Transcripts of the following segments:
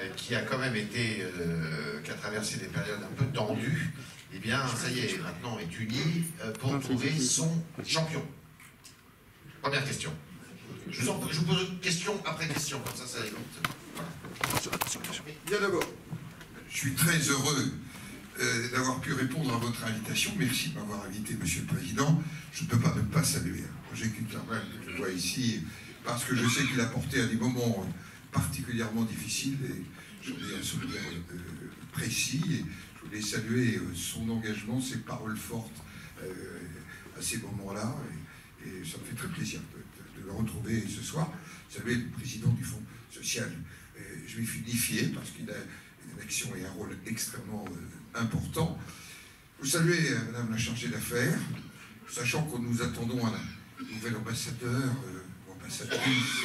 qui a quand même été, qui a traversé des périodes un peu tendues, eh bien, ça y est, maintenant est unie pour trouver son champion. Première question. Je vous pose question après question, comme ça allait vite. Voilà. Bien d'abord, je suis très heureux d'avoir pu répondre à votre invitation. Merci de m'avoir invité, Monsieur le Président. Je ne peux pas ne pas saluer Roger Kuclerman, que je vois ici, parce que je sais qu'il a porté à des moments particulièrement difficiles, et j'en ai un souvenir précis, et je voulais saluer son engagement, ses paroles fortes à ces moments-là, et ça me fait très plaisir de le retrouver ce soir. Saluer le président du Fonds social juif unifié, parce qu'il a une action et un rôle extrêmement important. Vous saluez Madame la chargée d'affaires, sachant que nous attendons un nouvel ambassadeur, ou ambassadrice,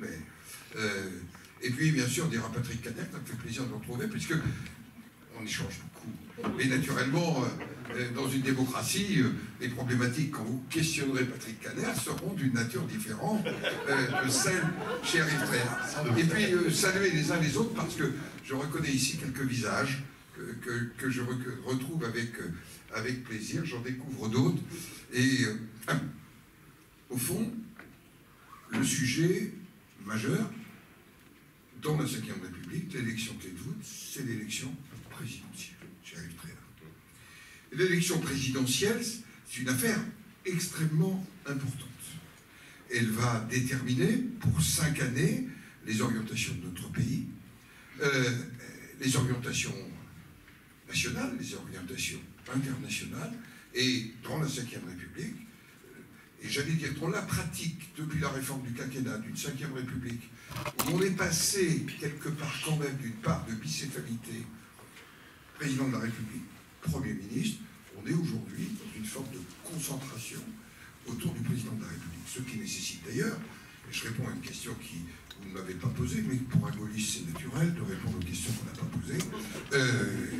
et puis bien sûr on dira Patrick Kader, ça me fait plaisir de le retrouver, puisque on échange beaucoup. Et naturellement, dans une démocratie, les problématiques, quand vous questionnerez Patrick Kader, seront d'une nature différente de celle chez Eritrea. Et puis, saluer les uns les autres, parce que je reconnais ici quelques visages que je retrouve avec plaisir. J'en découvre d'autres. Et au fond, le sujet majeur dans la Ve République, l'élection clé de voûte, c'est l'élection présidentielle chez Eritrea. L'élection présidentielle, c'est une affaire extrêmement importante. Elle va déterminer pour 5 années les orientations de notre pays, les orientations nationales, les orientations internationales, et dans la Ve République, et j'allais dire dans la pratique, depuis la réforme du quinquennat, d'une Ve République, où on est passé quelque part quand même d'une part de bicéphalité, président de la République, Premier ministre, on est aujourd'hui dans une forme de concentration autour du président de la République. Ce qui nécessite d'ailleurs, et je réponds à une question que vous ne m'avez pas posée, mais pour un gaulliste c'est naturel de répondre aux questions qu'on n'a pas posées.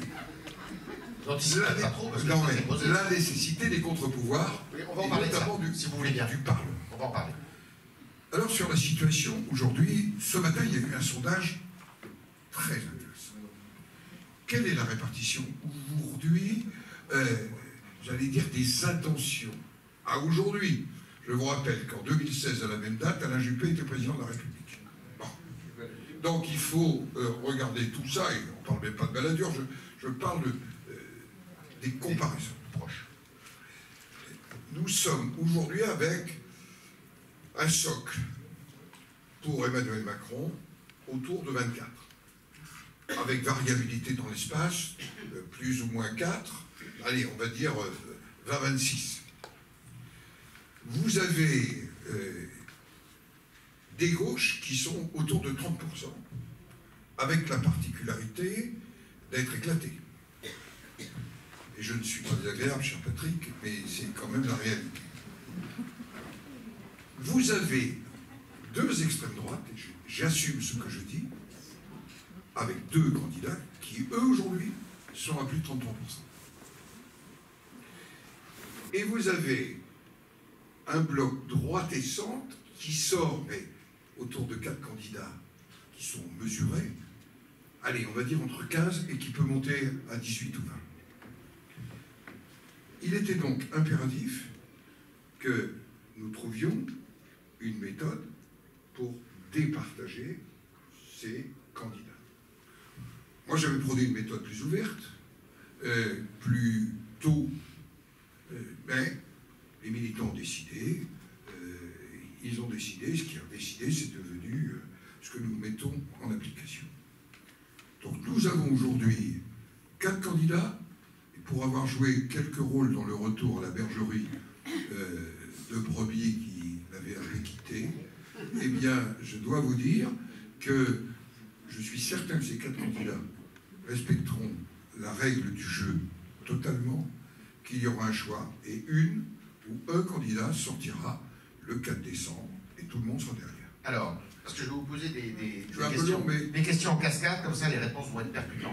La nécessité des contre-pouvoirs, oui, on va en parler notamment de ça, si vous voulez bien. Du Parlement. On va en parler. Alors sur la situation aujourd'hui, ce matin il y a eu un sondage très intéressant. Quelle est la répartition aujourd'hui, j'allais dire, des intentions à aujourd'hui? Je vous rappelle qu'en 2016, à la même date, Alain Juppé était président de la République. Bon. Donc il faut regarder tout ça, et on ne parle même pas de baladure, je parle des comparaisons proches. Nous sommes aujourd'hui avec un socle pour Emmanuel Macron autour de 24. Avec variabilité dans l'espace, plus ou moins 4, allez, on va dire 20-26. Vous avez des gauches qui sont autour de 30%, avec la particularité d'être éclatées. Et je ne suis pas désagréable, cher Patrick, mais c'est quand même la réalité. Vous avez 2 extrêmes droites, et j'assume ce que je dis, avec 2 candidats qui, eux, aujourd'hui, sont à plus de 33%. Et vous avez un bloc droite et centre qui sort, mais autour de 4 candidats qui sont mesurés, allez, on va dire entre 15 et qui peut monter à 18 ou 20. Il était donc impératif que nous trouvions une méthode pour départager ces candidats. Moi, j'avais prôné une méthode plus ouverte, plus tôt, mais les militants ont décidé, ils ont décidé, ce qu'ils ont décidé, c'est devenu ce que nous mettons en application. Donc nous avons aujourd'hui 4 candidats, et pour avoir joué quelques rôles dans le retour à la bergerie de brebis qui l'avait un peu quitté, eh bien, je dois vous dire que je suis certain que ces 4 candidats respecteront la règle du jeu totalement, qu'il y aura un choix, et une ou un candidat sortira le 4 décembre, et tout le monde sera derrière. Alors, parce que je vais vous poser des questions en cascade, comme ça les réponses vont être percutantes.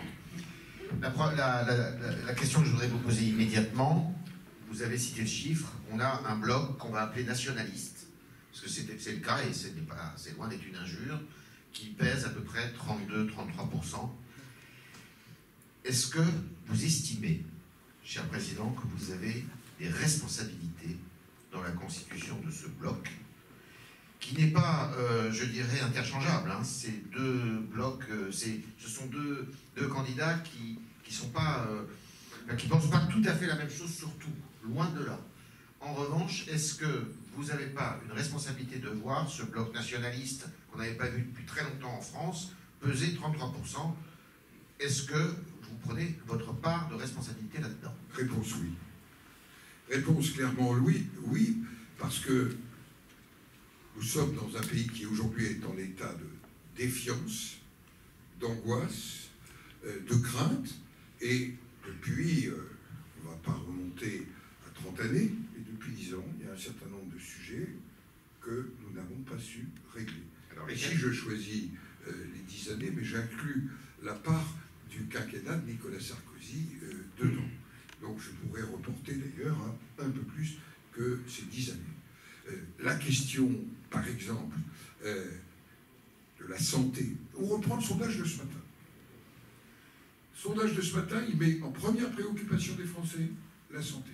La question que je voudrais vous poser immédiatement, vous avez cité le chiffre, on a un bloc qu'on va appeler nationaliste, parce que c'est le cas, et c'est loin d'être une injure, qui pèse à peu près 32-33%. Est-ce que vous estimez, cher Président, que vous avez des responsabilités dans la constitution de ce bloc, qui n'est pas, je dirais, interchangeable, hein. Ces deux blocs, ce sont deux candidats qui sont pas, qui pensent pas tout à fait la même chose sur tout, loin de là. En revanche, est-ce que vous n'avez pas une responsabilité de voir ce bloc nationaliste qu'on n'avait pas vu depuis très longtemps en France peser 33%? Est-ce que vous prenez votre part de responsabilité là-dedans? Réponse oui. Réponse clairement oui, oui, parce que nous sommes dans un pays qui aujourd'hui est en état de défiance, d'angoisse, de crainte, et depuis, on ne va pas remonter à 30 années, et depuis 10 ans, il y a un certain nombre de sujets que nous n'avons pas su régler. Alors, ici, je choisis les 10 années, mais j'inclus la part du quinquennat de Nicolas Sarkozy dedans. Donc je pourrais reporter d'ailleurs un peu plus que ces 10 années. La question, par exemple, de la santé. On reprend le sondage de ce matin. Le sondage de ce matin, il met en première préoccupation des Français la santé.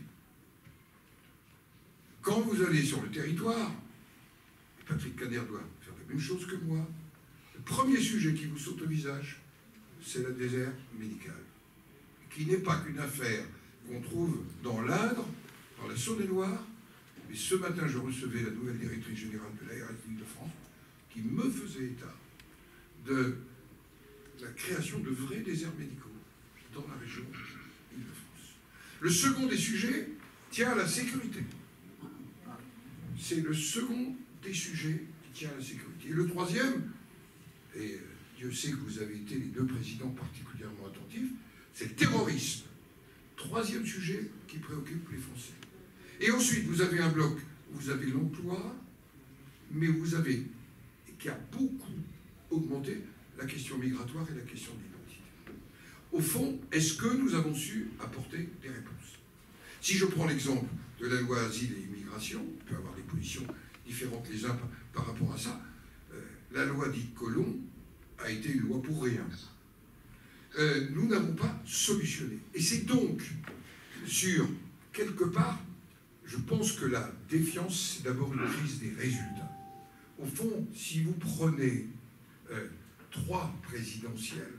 Quand vous allez sur le territoire, Patrick Caner doit faire la même chose que moi. Le premier sujet qui vous saute au visage, c'est la désert médicale, qui n'est pas qu'une affaire qu'on trouve dans l'Indre, dans la Saône-et-Loire. Mais ce matin, je recevais la nouvelle directrice générale de l'ARS d'Île-de-France qui me faisait état de la création de vrais déserts médicaux dans la région d'Île-de-France. Le second des sujets tient à la sécurité. C'est le second des sujets qui tient à la sécurité. Et le troisième, et Dieu sait que vous avez été les deux présidents particulièrement attentifs, c'est le terrorisme. Troisième sujet qui préoccupe les Français. Et ensuite, vous avez un bloc, vous avez l'emploi, mais vous avez, et qui a beaucoup augmenté, la question migratoire et la question de l'identité. Au fond, est-ce que nous avons su apporter des réponses? Si je prends l'exemple de la loi Asile et Immigration, on peut avoir des positions différentes les uns par rapport à ça, la loi dite Collomb a été une loi pour rien. Nous n'avons pas solutionné. Et c'est donc sur, quelque part, je pense que la défiance, c'est d'abord une crise des résultats. Au fond, si vous prenez 3 présidentielles,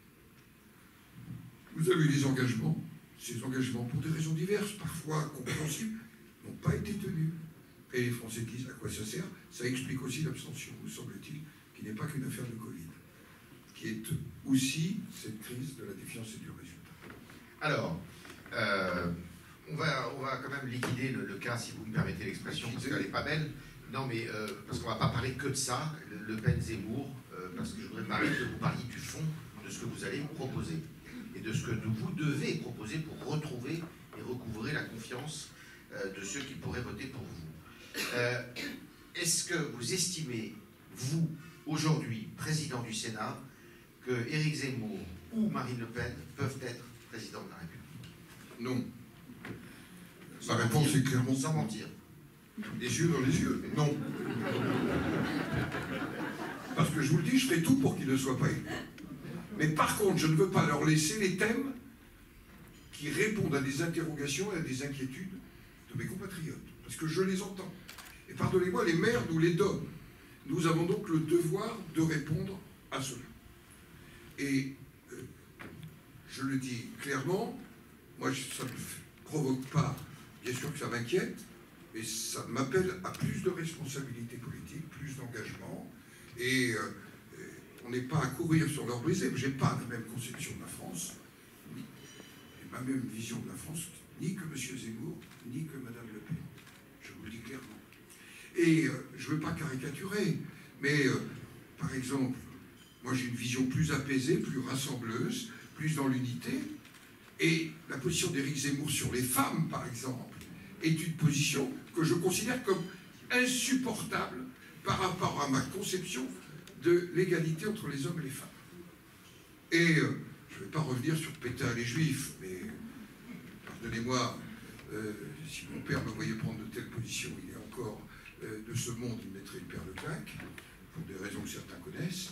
vous avez eu des engagements. Ces engagements, pour des raisons diverses, parfois compréhensibles, n'ont pas été tenus. Et les Français disent à quoi ça sert. Ça explique aussi l'abstention, me semble-t-il, qui n'est pas qu'une affaire de Covid, qui est aussi cette crise de la défiance et du résultat. Alors, on va quand même liquider le cas, si vous me permettez l'expression, parce qu'elle n'est pas belle. Non, mais parce qu'on ne va pas parler que de ça, Le Pen-Zemmour, parce que je voudrais que vous parliez du fond de ce que vous allez proposer et de ce que vous devez proposer pour retrouver et recouvrer la confiance de ceux qui pourraient voter pour vous. Est-ce que vous estimez, vous, aujourd'hui, président du Sénat, que Éric Zemmour ou Marine Le Pen peuvent être président de la République? Non. La réponse est clairement... Sans mentir. Les yeux dans les yeux. Non. Parce que je vous le dis, je ferai tout pour qu'ils ne soient pas élus. Mais par contre, je ne veux pas leur laisser les thèmes qui répondent à des interrogations et à des inquiétudes de mes compatriotes. Parce que je les entends. Et pardonnez-moi, les maires nous les donnent. Nous avons donc le devoir de répondre à cela. Et je le dis clairement, moi ça ne me provoque pas, bien sûr que ça m'inquiète, mais ça m'appelle à plus de responsabilités politiques, plus d'engagement, et on n'est pas à courir sur leur brisée, mais je n'ai pas la même conception de la France, ni ma même vision de la France, ni que M. Zemmour, ni que Mme Le Pen. Je vous le dis clairement. Et je ne veux pas caricaturer, mais par exemple, moi j'ai une vision plus apaisée, plus rassembleuse, plus dans l'unité, et la position d'Éric Zemmour sur les femmes, par exemple, est une position que je considère comme insupportable par rapport à ma conception de l'égalité entre les hommes et les femmes. Et je ne vais pas revenir sur Pétain et les Juifs, mais pardonnez-moi, si mon père me voyait prendre de telles positions, il est encore de ce monde, il mettrait une paire de claques, pour des raisons que certains connaissent.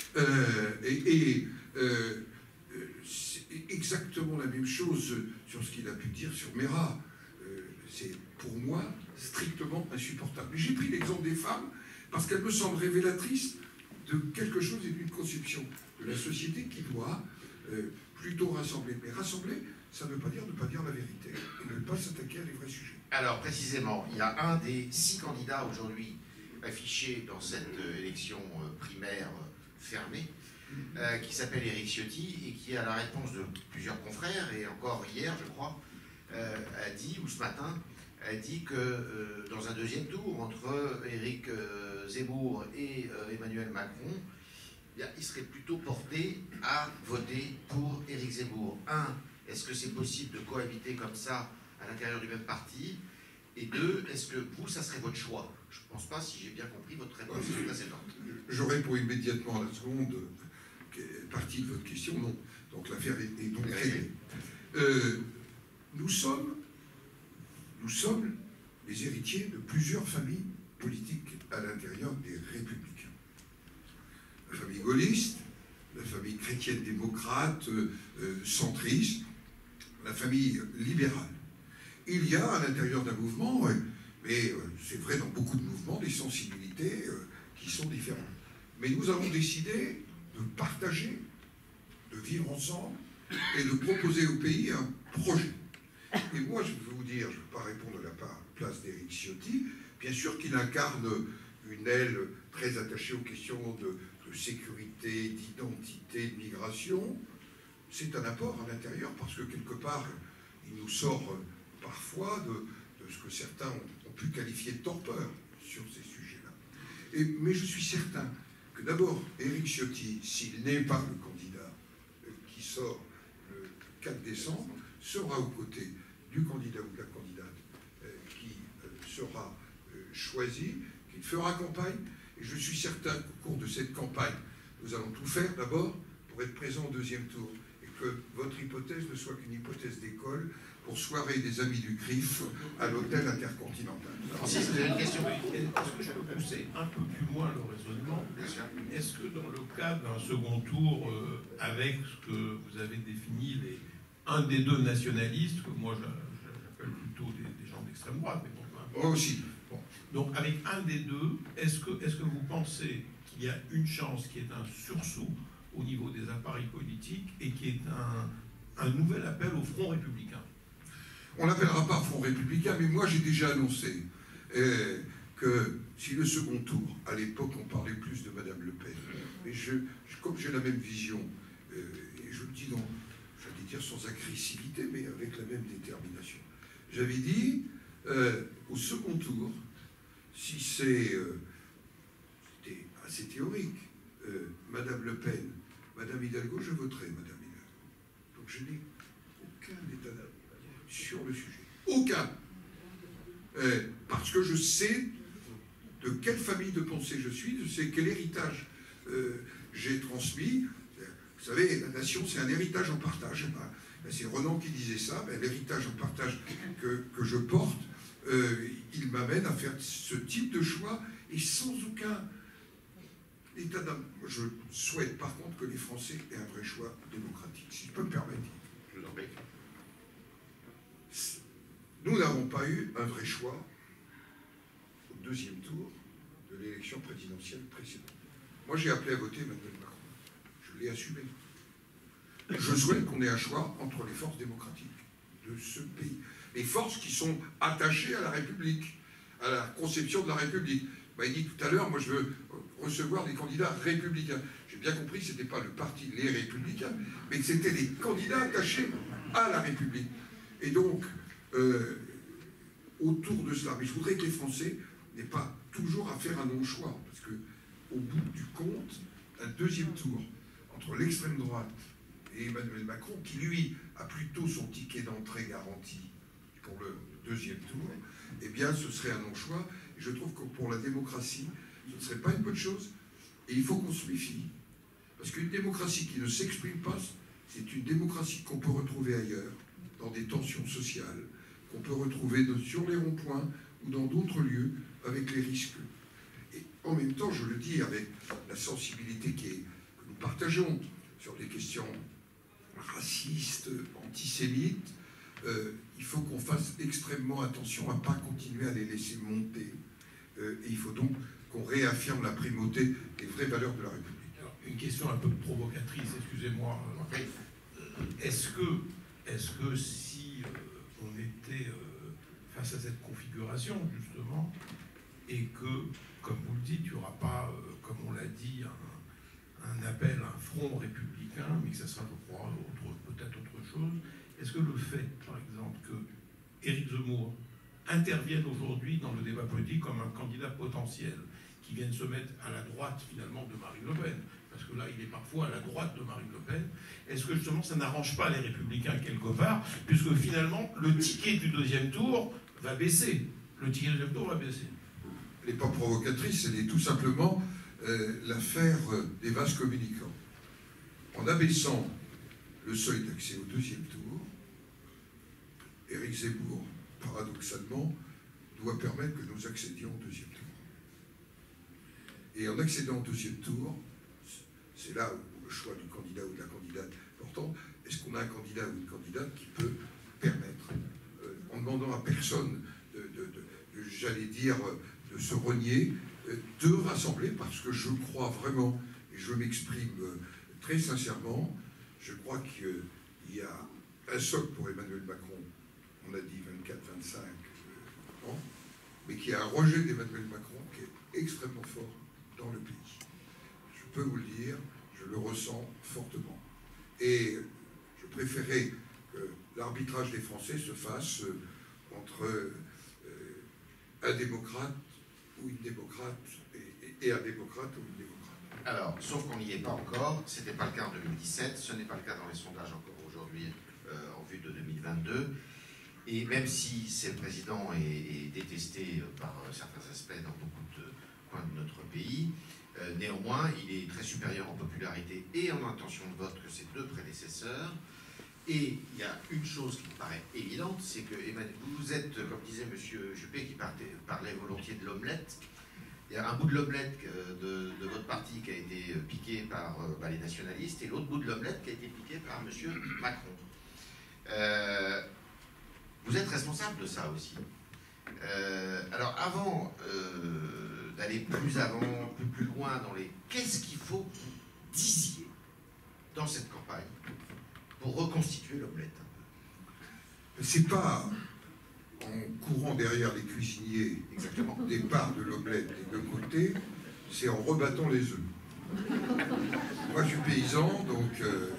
C'est exactement la même chose sur ce qu'il a pu dire sur Mera. C'est pour moi strictement insupportable. Mais j'ai pris l'exemple des femmes parce qu'elles me semblent révélatrices de quelque chose et d'une conception de la société qui doit plutôt rassembler. Mais rassembler, ça ne veut pas dire ne pas dire la vérité et ne pas s'attaquer à des vrais sujets. Alors précisément, il y a un des 6 candidats aujourd'hui affichés dans cette élection primaire fermée, qui s'appelle Éric Ciotti et qui, à la réponse de plusieurs confrères, et encore hier, je crois, a dit, ou ce matin, a dit que dans un deuxième tour, entre Éric Zemmour et Emmanuel Macron, il serait plutôt porté à voter pour Éric Zemmour. Est-ce que c'est possible de cohabiter comme ça à l'intérieur du même parti? Et 2, est-ce que vous, ça serait votre choix? Je ne pense pas, si j'ai bien compris votre réponse précédente. Je réponds immédiatement à la seconde partie de votre question. Non. Donc l'affaire est donc réglée. Nous sommes les héritiers de plusieurs familles politiques à l'intérieur des Républicains. La famille gaulliste, la famille chrétienne-démocrate, centriste, la famille libérale. Il y a à l'intérieur d'un mouvement, mais c'est vrai dans beaucoup de mouvements, des sensibilités qui sont différentes. Mais nous avons décidé de partager, de vivre ensemble et de proposer au pays un projet. Et moi, je veux vous dire, je ne veux pas répondre à la place d'Éric Ciotti, bien sûr qu'il incarne une aile très attachée aux questions de sécurité, d'identité, de migration. C'est un apport à l'intérieur parce que quelque part, il nous sort parfois de ce que certains ont pu qualifier de torpeur sur ces sujets-là. Mais je suis certain que d'abord, Éric Ciotti, s'il n'est pas le candidat qui sort le 4 décembre, sera aux côtés du candidat ou de la candidate qui sera choisi, qui fera campagne. Et je suis certain qu'au cours de cette campagne, nous allons tout faire d'abord pour être présents au deuxième tour. Et que votre hypothèse ne soit qu'une hypothèse d'école pour soirée des amis du CRIF à l'hôtel Intercontinental. Francis, vous avez une question? Est-ce que je peux pousser un peu plus loin le raisonnement? Est-ce que dans le cadre d'un second tour, avec ce que vous avez défini, un des 2 nationalistes, que moi j'appelle plutôt des gens d'extrême droite, mais bon, moi aussi. Bon. Donc avec un des 2, est-ce que vous pensez qu'il y a une chance qu'il y ait un sursaut au niveau des appareils politiques et qu'il y ait un nouvel appel au Front républicain? On n'appellera pas Front républicain, mais moi j'ai déjà annoncé que si le second tour, à l'époque on parlait plus de Madame Le Pen, mais comme j'ai la même vision, et je le dis j'allais dire sans agressivité, mais avec la même détermination, j'avais dit au second tour, si c'était assez théorique, Madame Le Pen, Madame Hidalgo, je voterai Madame Hidalgo. Donc je n'ai aucun état d'âme sur le sujet. Aucun. Parce que je sais de quelle famille de pensée je suis, je sais quel héritage j'ai transmis. Vous savez, la nation, c'est un héritage en partage. C'est Renan qui disait ça. L'héritage en partage que je porte, il m'amène à faire ce type de choix et sans aucun état d'âme. Je souhaite par contre que les Français aient un vrai choix démocratique. Si je peux me permettre. Je vous en prie. Nous n'avons pas eu un vrai choix au deuxième tour de l'élection présidentielle précédente. Moi, j'ai appelé à voter Emmanuel Macron. Je l'ai assumé. Je souhaite qu'on ait un choix entre les forces démocratiques de ce pays. Les forces qui sont attachées à la République, à la conception de la République. Il dit tout à l'heure, moi je veux recevoir des candidats républicains. J'ai bien compris que ce n'était pas le parti Les Républicains, mais que c'était des candidats attachés à la République. Et donc, autour de cela, mais je voudrais que les Français n'aient pas toujours à faire un non-choix, parce qu'au bout du compte, un deuxième tour entre l'extrême droite et Emmanuel Macron, qui lui a plutôt son ticket d'entrée garanti pour le deuxième tour, eh bien ce serait un non-choix. Et je trouve que pour la démocratie, ce ne serait pas une bonne chose. Et il faut qu'on se méfie. Parce qu'une démocratie qui ne s'exprime pas, c'est une démocratie qu'on peut retrouver ailleurs, dans des tensions sociales, qu'on peut retrouver sur les ronds-points ou dans d'autres lieux, avec les risques. Et en même temps, je le dis avec la sensibilité que partageons sur des questions racistes, antisémites, il faut qu'on fasse extrêmement attention à ne pas continuer à les laisser monter. Et il faut donc qu'on réaffirme la primauté des vraies valeurs de la République. Alors, une question un peu provocatrice, excusez-moi. Est-ce que si on était face à cette configuration, justement, et que, comme vous le dites, il n'y aura pas, comme on l'a dit, un appel à un front républicain, mais que ça sera, je crois, peut-être autre chose, est-ce que le fait, par exemple, que Éric Zemmour intervienne aujourd'hui dans le débat politique comme un candidat potentiel, qui vienne se mettre à la droite, finalement, de Marine Le Pen, parce que là, il est parfois à la droite de Marine Le Pen, est-ce que, justement, ça n'arrange pas les Républicains quelque part, puisque, finalement, le ticket du deuxième tour va baisser. Le ticket du deuxième tour va baisser. Elle n'est pas provocatrice, elle est tout simplement l'affaire des vases communicants. En abaissant le seuil d'accès au deuxième tour, Éric Zemmour, paradoxalement, doit permettre que nous accédions au deuxième tour. Et en accédant au deuxième tour, c'est là où le choix du candidat ou de la candidate est important. Est-ce qu'on a un candidat ou une candidate qui peut permettre, en demandant à personne j'allais dire, de se renier, de rassembler, parce que je crois vraiment, et je m'exprime très sincèrement, je crois qu'il y a un socle pour Emmanuel Macron, on a dit 24-25 ans, mais qu'il y a un rejet d'Emmanuel Macron qui est extrêmement fort dans le pays. Je peux vous le dire, je le ressens fortement. Et je préférais que l'arbitrage des Français se fasse entre un démocrate ou une démocrate et un démocrate ou une démocrate. Alors, sauf qu'on n'y est pas encore, ce n'était pas le cas en 2017, ce n'est pas le cas dans les sondages encore aujourd'hui en vue de 2022. Et même si ce président est détesté par certains aspects dans beaucoup de coins de notre pays, néanmoins, il est très supérieur en popularité et en intention de vote que ses deux prédécesseurs. Et il y a une chose qui me paraît évidente, c'est que vous êtes, comme disait M. Juppé, qui parlait volontiers de l'omelette. Il y a un bout de l'omelette de votre parti qui a été piqué par les nationalistes et l'autre bout de l'omelette qui a été piqué par M. Macron. Vous êtes responsable de ça aussi. Alors avant d'aller plus avant, plus loin dans les... Qu'est-ce qu'il faut que vous disiez dans cette campagne pour reconstituer l'omelette? C'est pas en courant derrière les cuisiniers Exactement. des parts de l'omelette des deux côtés, c'est en rebattant les œufs. Moi, je suis paysan, donc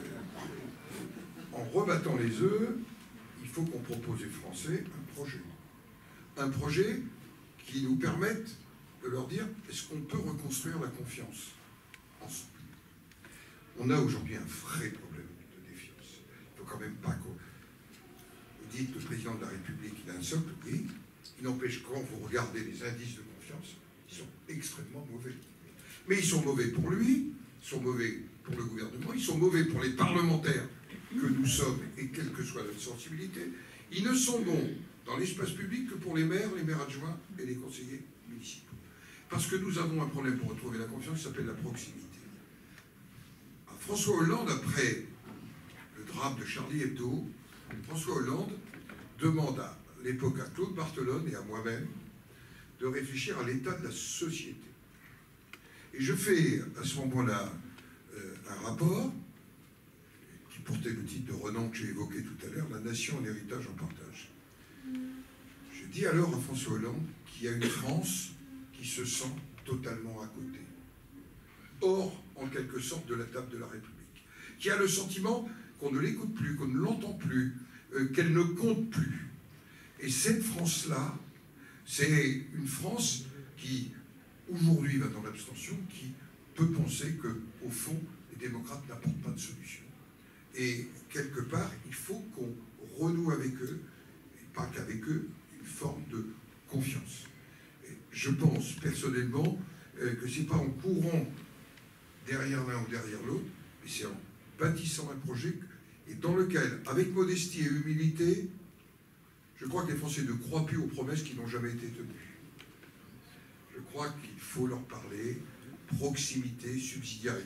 en rebattant les œufs, il faut qu'on propose aux Français un projet. Un projet qui nous permette de leur dire, est-ce qu'on peut reconstruire la confiance ensemble? On a aujourd'hui un vrai problème de défiance. Il ne faut quand même pas qu'on... Vous dites que le président de la République, il a un socle, oui. Il n'empêche, quand vous regardez les indices de confiance, ils sont extrêmement mauvais. Mais ils sont mauvais pour lui, ils sont mauvais pour le gouvernement, ils sont mauvais pour les parlementaires que nous sommes, et quelle que soit notre sensibilité. Ils ne sont bons dans l'espace public que pour les maires adjoints et les conseillers municipaux. Parce que nous avons un problème pour retrouver la confiance qui s'appelle la proximité. François Hollande, après le drame de Charlie Hebdo, François Hollande demande à l'époque à Claude Barthelone et à moi-même de réfléchir à l'état de la société. Et je fais à ce moment-là un rapport qui portait le titre de renom que j'ai évoqué tout à l'heure, La nation en héritage en partage. Je dis alors à François Hollande qu'il y a une France qui se sent totalement à côté, hors en quelque sorte de la table de la République, qui a le sentiment qu'on ne l'écoute plus, qu'on ne l'entend plus, qu'elle ne compte plus. Et cette France-là, c'est une France qui, aujourd'hui, va dans l'abstention, qui peut penser qu'au fond, les démocrates n'apportent pas de solution. Et quelque part, il faut qu'on renoue avec eux, et pas qu'avec eux, une forme de confiance. Et je pense personnellement que ce n'est pas en courant derrière l'un ou derrière l'autre, mais c'est en bâtissant un projet et dans lequel, avec modestie et humilité, je crois que les Français ne croient plus aux promesses qui n'ont jamais été tenues. Je crois qu'il faut leur parler proximité, subsidiarité.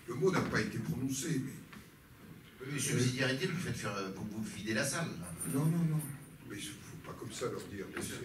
Le mot n'a pas été prononcé, mais... Subsidiarité, vous faites faire, vous videz la salle. Là. Non, non, non. Mais il ne faut pas comme ça leur dire.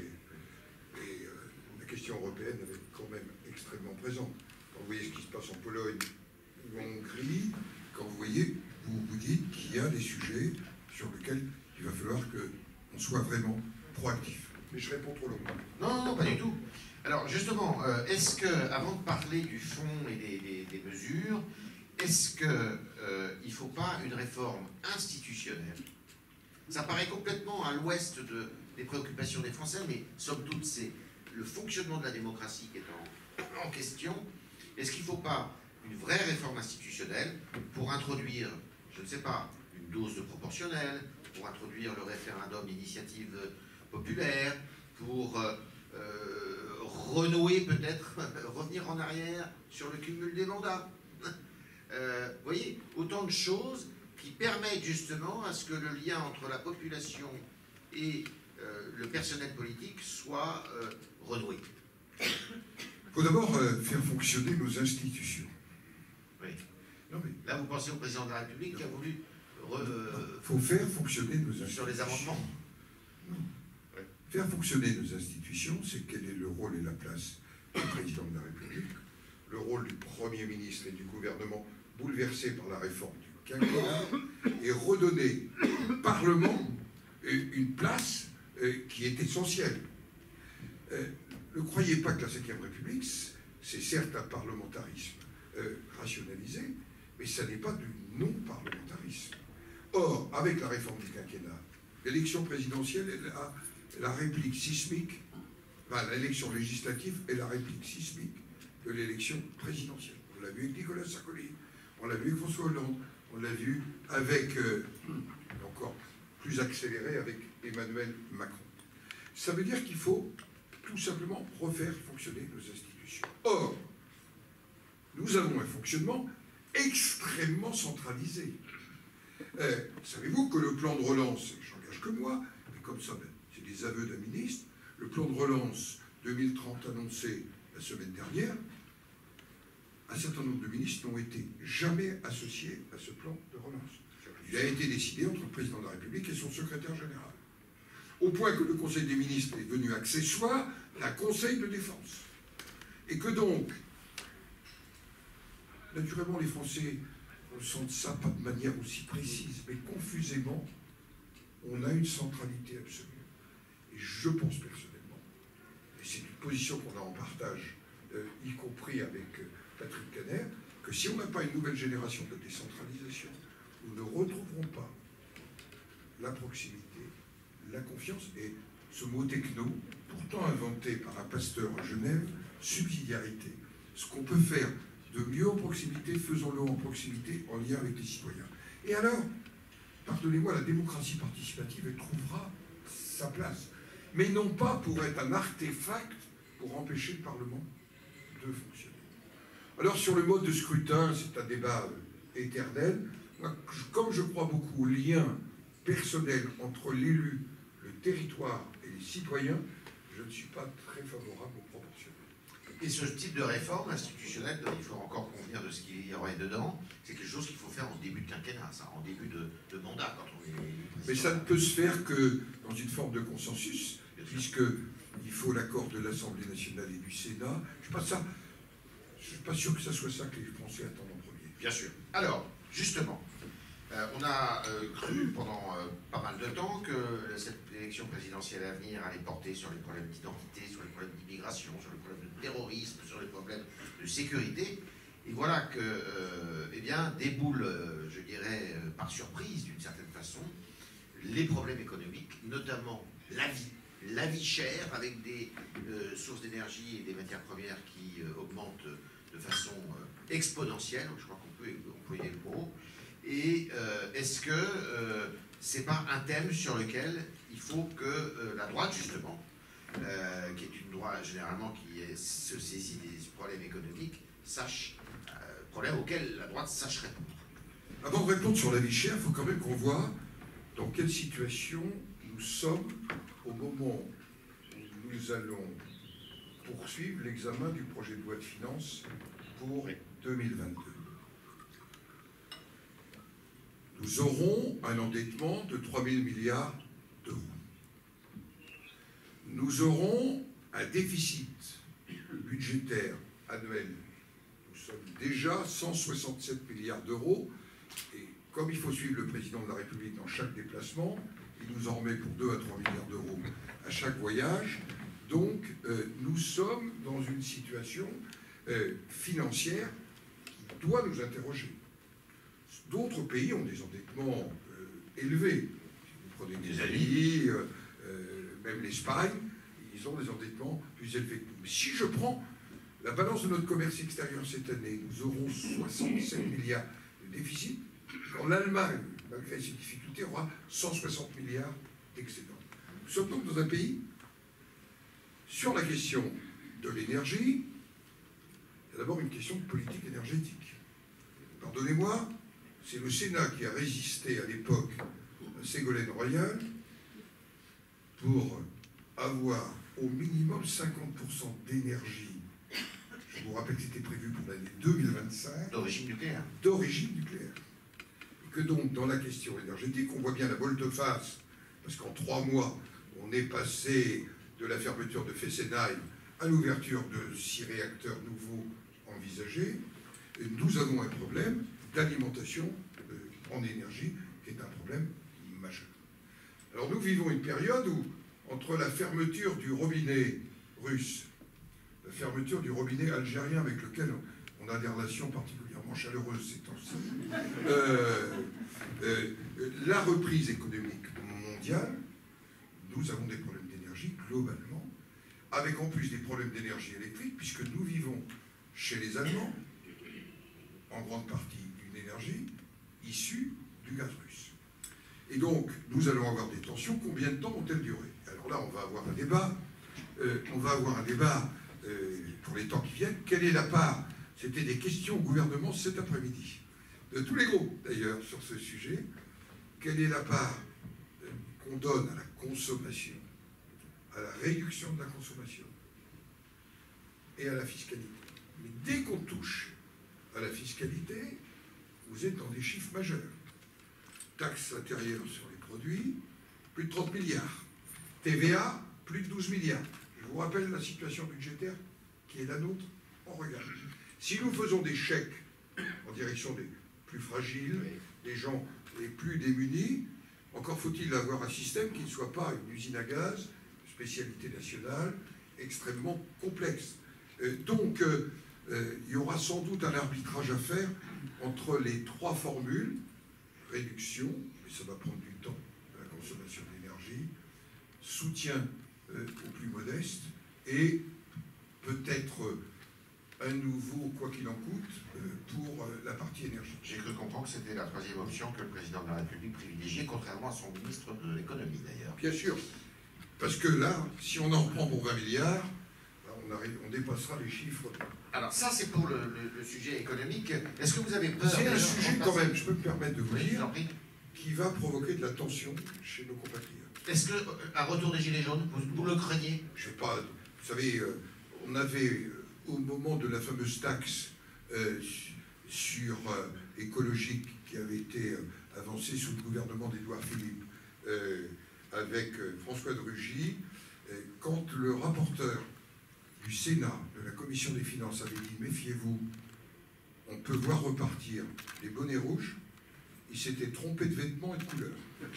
Et la question européenne elle est quand même extrêmement présente. Quand vous voyez ce qui se passe en Pologne ou en Hongrie, quand vous voyez, vous vous dites qu'il y a des sujets sur lesquels il va falloir qu'on soit vraiment proactif. Mais je réponds trop longuement. Non, non, pas du tout. Alors justement, est-ce que, avant de parler du fond et des mesures, est-ce qu'il ne faut pas une réforme institutionnelle? Ça paraît complètement à l'ouest des préoccupations des Français, mais somme toute, c'est le fonctionnement de la démocratie qui est en question. Est-ce qu'il ne faut pas une vraie réforme institutionnelle pour introduire, je ne sais pas, une dose de proportionnel, pour introduire le référendum d'initiative populaire, pour renouer peut-être, revenir en arrière sur le cumul des mandats? Vous voyez, autant de choses qui permettent justement à ce que le lien entre la population et le personnel politique soit renoué. Il faut d'abord faire fonctionner nos institutions. Oui. Non, mais là, vous pensez au président de la République qui a voulu... Il faut faire fonctionner nos institutions. Sur les amendements. Non. Ouais. Faire fonctionner nos institutions, c'est quel est le rôle et la place du président de la République, le rôle du Premier ministre et du gouvernement bouleversé par la réforme du quinquennat, et redonner au Parlement une place qui est essentielle. Ne croyez pas que la Ve République, c'est certes un parlementarisme rationalisé, mais ça n'est pas du non-parlementarisme. Or, avec la réforme du quinquennat, l'élection présidentielle est la réplique sismique, enfin, l'élection législative est la réplique sismique de l'élection présidentielle. On l'a vu avec Nicolas Sarkozy, on l'a vu avec François Hollande, on l'a vu avec, encore plus accéléré, avec Emmanuel Macron. Ça veut dire qu'il faut tout simplement refaire fonctionner nos institutions. Or, nous avons un fonctionnement extrêmement centralisé. Savez-vous que le plan de relance, j'engage que moi, mais comme ça, c'est des aveux d'un ministre, le plan de relance 2030 annoncé la semaine dernière, un certain nombre de ministres n'ont été jamais associés à ce plan de relance. Il a été décidé entre le président de la République et son secrétaire général. Au point que le Conseil des ministres est devenu accessoire d'un Conseil de défense. Et que donc, naturellement, les Français ressentent ça pas de manière aussi précise, mais confusément, on a une centralité absolue. Et je pense personnellement, et c'est une position qu'on a en partage, y compris avec Patrick Caner, que si on n'a pas une nouvelle génération de décentralisation, nous ne retrouverons pas la proximité, la confiance et ce mot techno, pourtant inventé par un pasteur à Genève, subsidiarité. Ce qu'on peut faire de mieux en proximité, faisons-le en proximité, en lien avec les citoyens. Et alors, pardonnez-moi, la démocratie participative, elle trouvera sa place. Mais non pas pour être un artefact pour empêcher le Parlement de fonctionner. Alors, sur le mode de scrutin, c'est un débat éternel. Moi, comme je crois beaucoup au lien personnel entre l'élu, le territoire et les citoyens, je ne suis pas très favorable au proportionnel. Et ce type de réforme institutionnelle, il faut encore convenir de ce qu'il y aurait dedans, c'est quelque chose qu'il faut faire en début de quinquennat, ça, en début de mandat, quand on est président. Mais ça ne peut se faire que dans une forme de consensus, puisqu'il faut l'accord de l'Assemblée nationale et du Sénat. Je ne suis pas sûr que ça soit ça que les Français attendent en premier. Bien sûr. Alors, justement, on a cru pendant pas mal de temps que cette élection présidentielle à venir allait porter sur les problèmes d'identité, sur les problèmes d'immigration, sur les problèmes de terrorisme, sur les problèmes de sécurité. Et voilà que, eh bien, déboulent, je dirais, par surprise, d'une certaine façon, les problèmes économiques, notamment la vie chère, avec des sources d'énergie et des matières premières qui augmentent de façon exponentielle, je crois qu'on peut employer le mot. Et est-ce que c'est pas un thème sur lequel il faut que la droite, justement, qui est une droite généralement qui se saisit des problèmes économiques, sache, problème auquel la droite sache répondre? Avant de répondre sur la vie chère, il faut quand même qu'on voit dans quelle situation nous sommes au moment où nous allons poursuivre l'examen du projet de loi de finances pour 2022. nous aurons un endettement de 3 000 milliards d'euros. Nous aurons un déficit budgétaire annuel. Nous sommes déjà 167 milliards d'euros. Et comme il faut suivre le président de la République dans chaque déplacement, il nous en remet pour 2 à 3 milliards d'euros à chaque voyage. Donc, nous sommes dans une situation financière qui doit nous interroger. D'autres pays ont des endettements élevés. Si vous prenez l'Italie, même l'Espagne, ils ont des endettements plus élevés que nous. Mais si je prends la balance de notre commerce extérieur cette année, nous aurons 67 milliards de déficit, quand l'Allemagne, malgré ses difficultés, aura 160 milliards d'excédent. Nous sommes donc dans un pays, sur la question de l'énergie, il y a d'abord une question de politique énergétique. Pardonnez-moi, c'est le Sénat qui a résisté à l'époque à Ségolène Royal pour avoir au minimum 50% d'énergie. Je vous rappelle que c'était prévu pour l'année 2025. D'origine nucléaire. D'origine nucléaire. Et que donc, dans la question énergétique, on voit bien la volte-face, parce qu'en 3 mois, on est passé de la fermeture de Fessenheim à l'ouverture de 6 réacteurs nouveaux envisagés. Et nous avons un problème d'alimentation en énergie, qui est un problème majeur. Alors nous vivons une période où, entre la fermeture du robinet russe, la fermeture du robinet algérien avec lequel on a des relations particulièrement chaleureuses ces temps-ci, la reprise économique mondiale, nous avons des problèmes d'énergie globalement, avec en plus des problèmes d'énergie électrique, puisque nous vivons chez les Allemands, en grande partie d'une énergie issue du gaz russe. Et donc, nous allons avoir des tensions. Combien de temps vont-elles durer? Alors là, on va avoir un débat. Pour les temps qui viennent. Quelle est la part? C'était des questions au gouvernement cet après-midi, de tous les groupes d'ailleurs, sur ce sujet. Quelle est la part qu'on donne à la consommation, à la réduction de la consommation et à la fiscalité? Mais dès qu'on touche à la fiscalité, vous êtes dans des chiffres majeurs. Taxe intérieure sur les produits, plus de 30 milliards. TVA, plus de 12 milliards. Je vous rappelle la situation budgétaire qui est la nôtre. On regarde. Si nous faisons des chèques en direction des plus fragiles, des gens les plus démunis, encore faut-il avoir un système qui ne soit pas une usine à gaz, spécialité nationale, extrêmement complexe. Donc, il y aura sans doute un arbitrage à faire entre les 3 formules, réduction, mais ça va prendre du temps, de la consommation d'énergie, soutien aux plus modestes, et peut-être un nouveau, quoi qu'il en coûte, pour la partie énergie. J'ai cru comprendre que c'était la 3e option que le président de la République privilégiait, contrairement à son ministre de l'économie d'ailleurs. Bien sûr, parce que là, si on en reprend pour 20 milliards, on dépassera les chiffres. Alors ça, c'est pour le sujet économique. Est-ce que vous avez peur? C'est un sujet quand même, je peux me permettre de vous Oui, dire, qui va provoquer de la tension chez nos compatriotes. Est-ce qu'un retour des Gilets jaunes, vous le craignez? Je sais pas, vous savez, on avait, au moment de la fameuse taxe sur écologique qui avait été avancée sous le gouvernement d'Édouard Philippe, avec François de Rugy, quand le rapporteur du Sénat, de la Commission des Finances, avait dit « Méfiez-vous, on peut voir repartir les bonnets rouges », il s'était trompé de vêtements et de couleurs.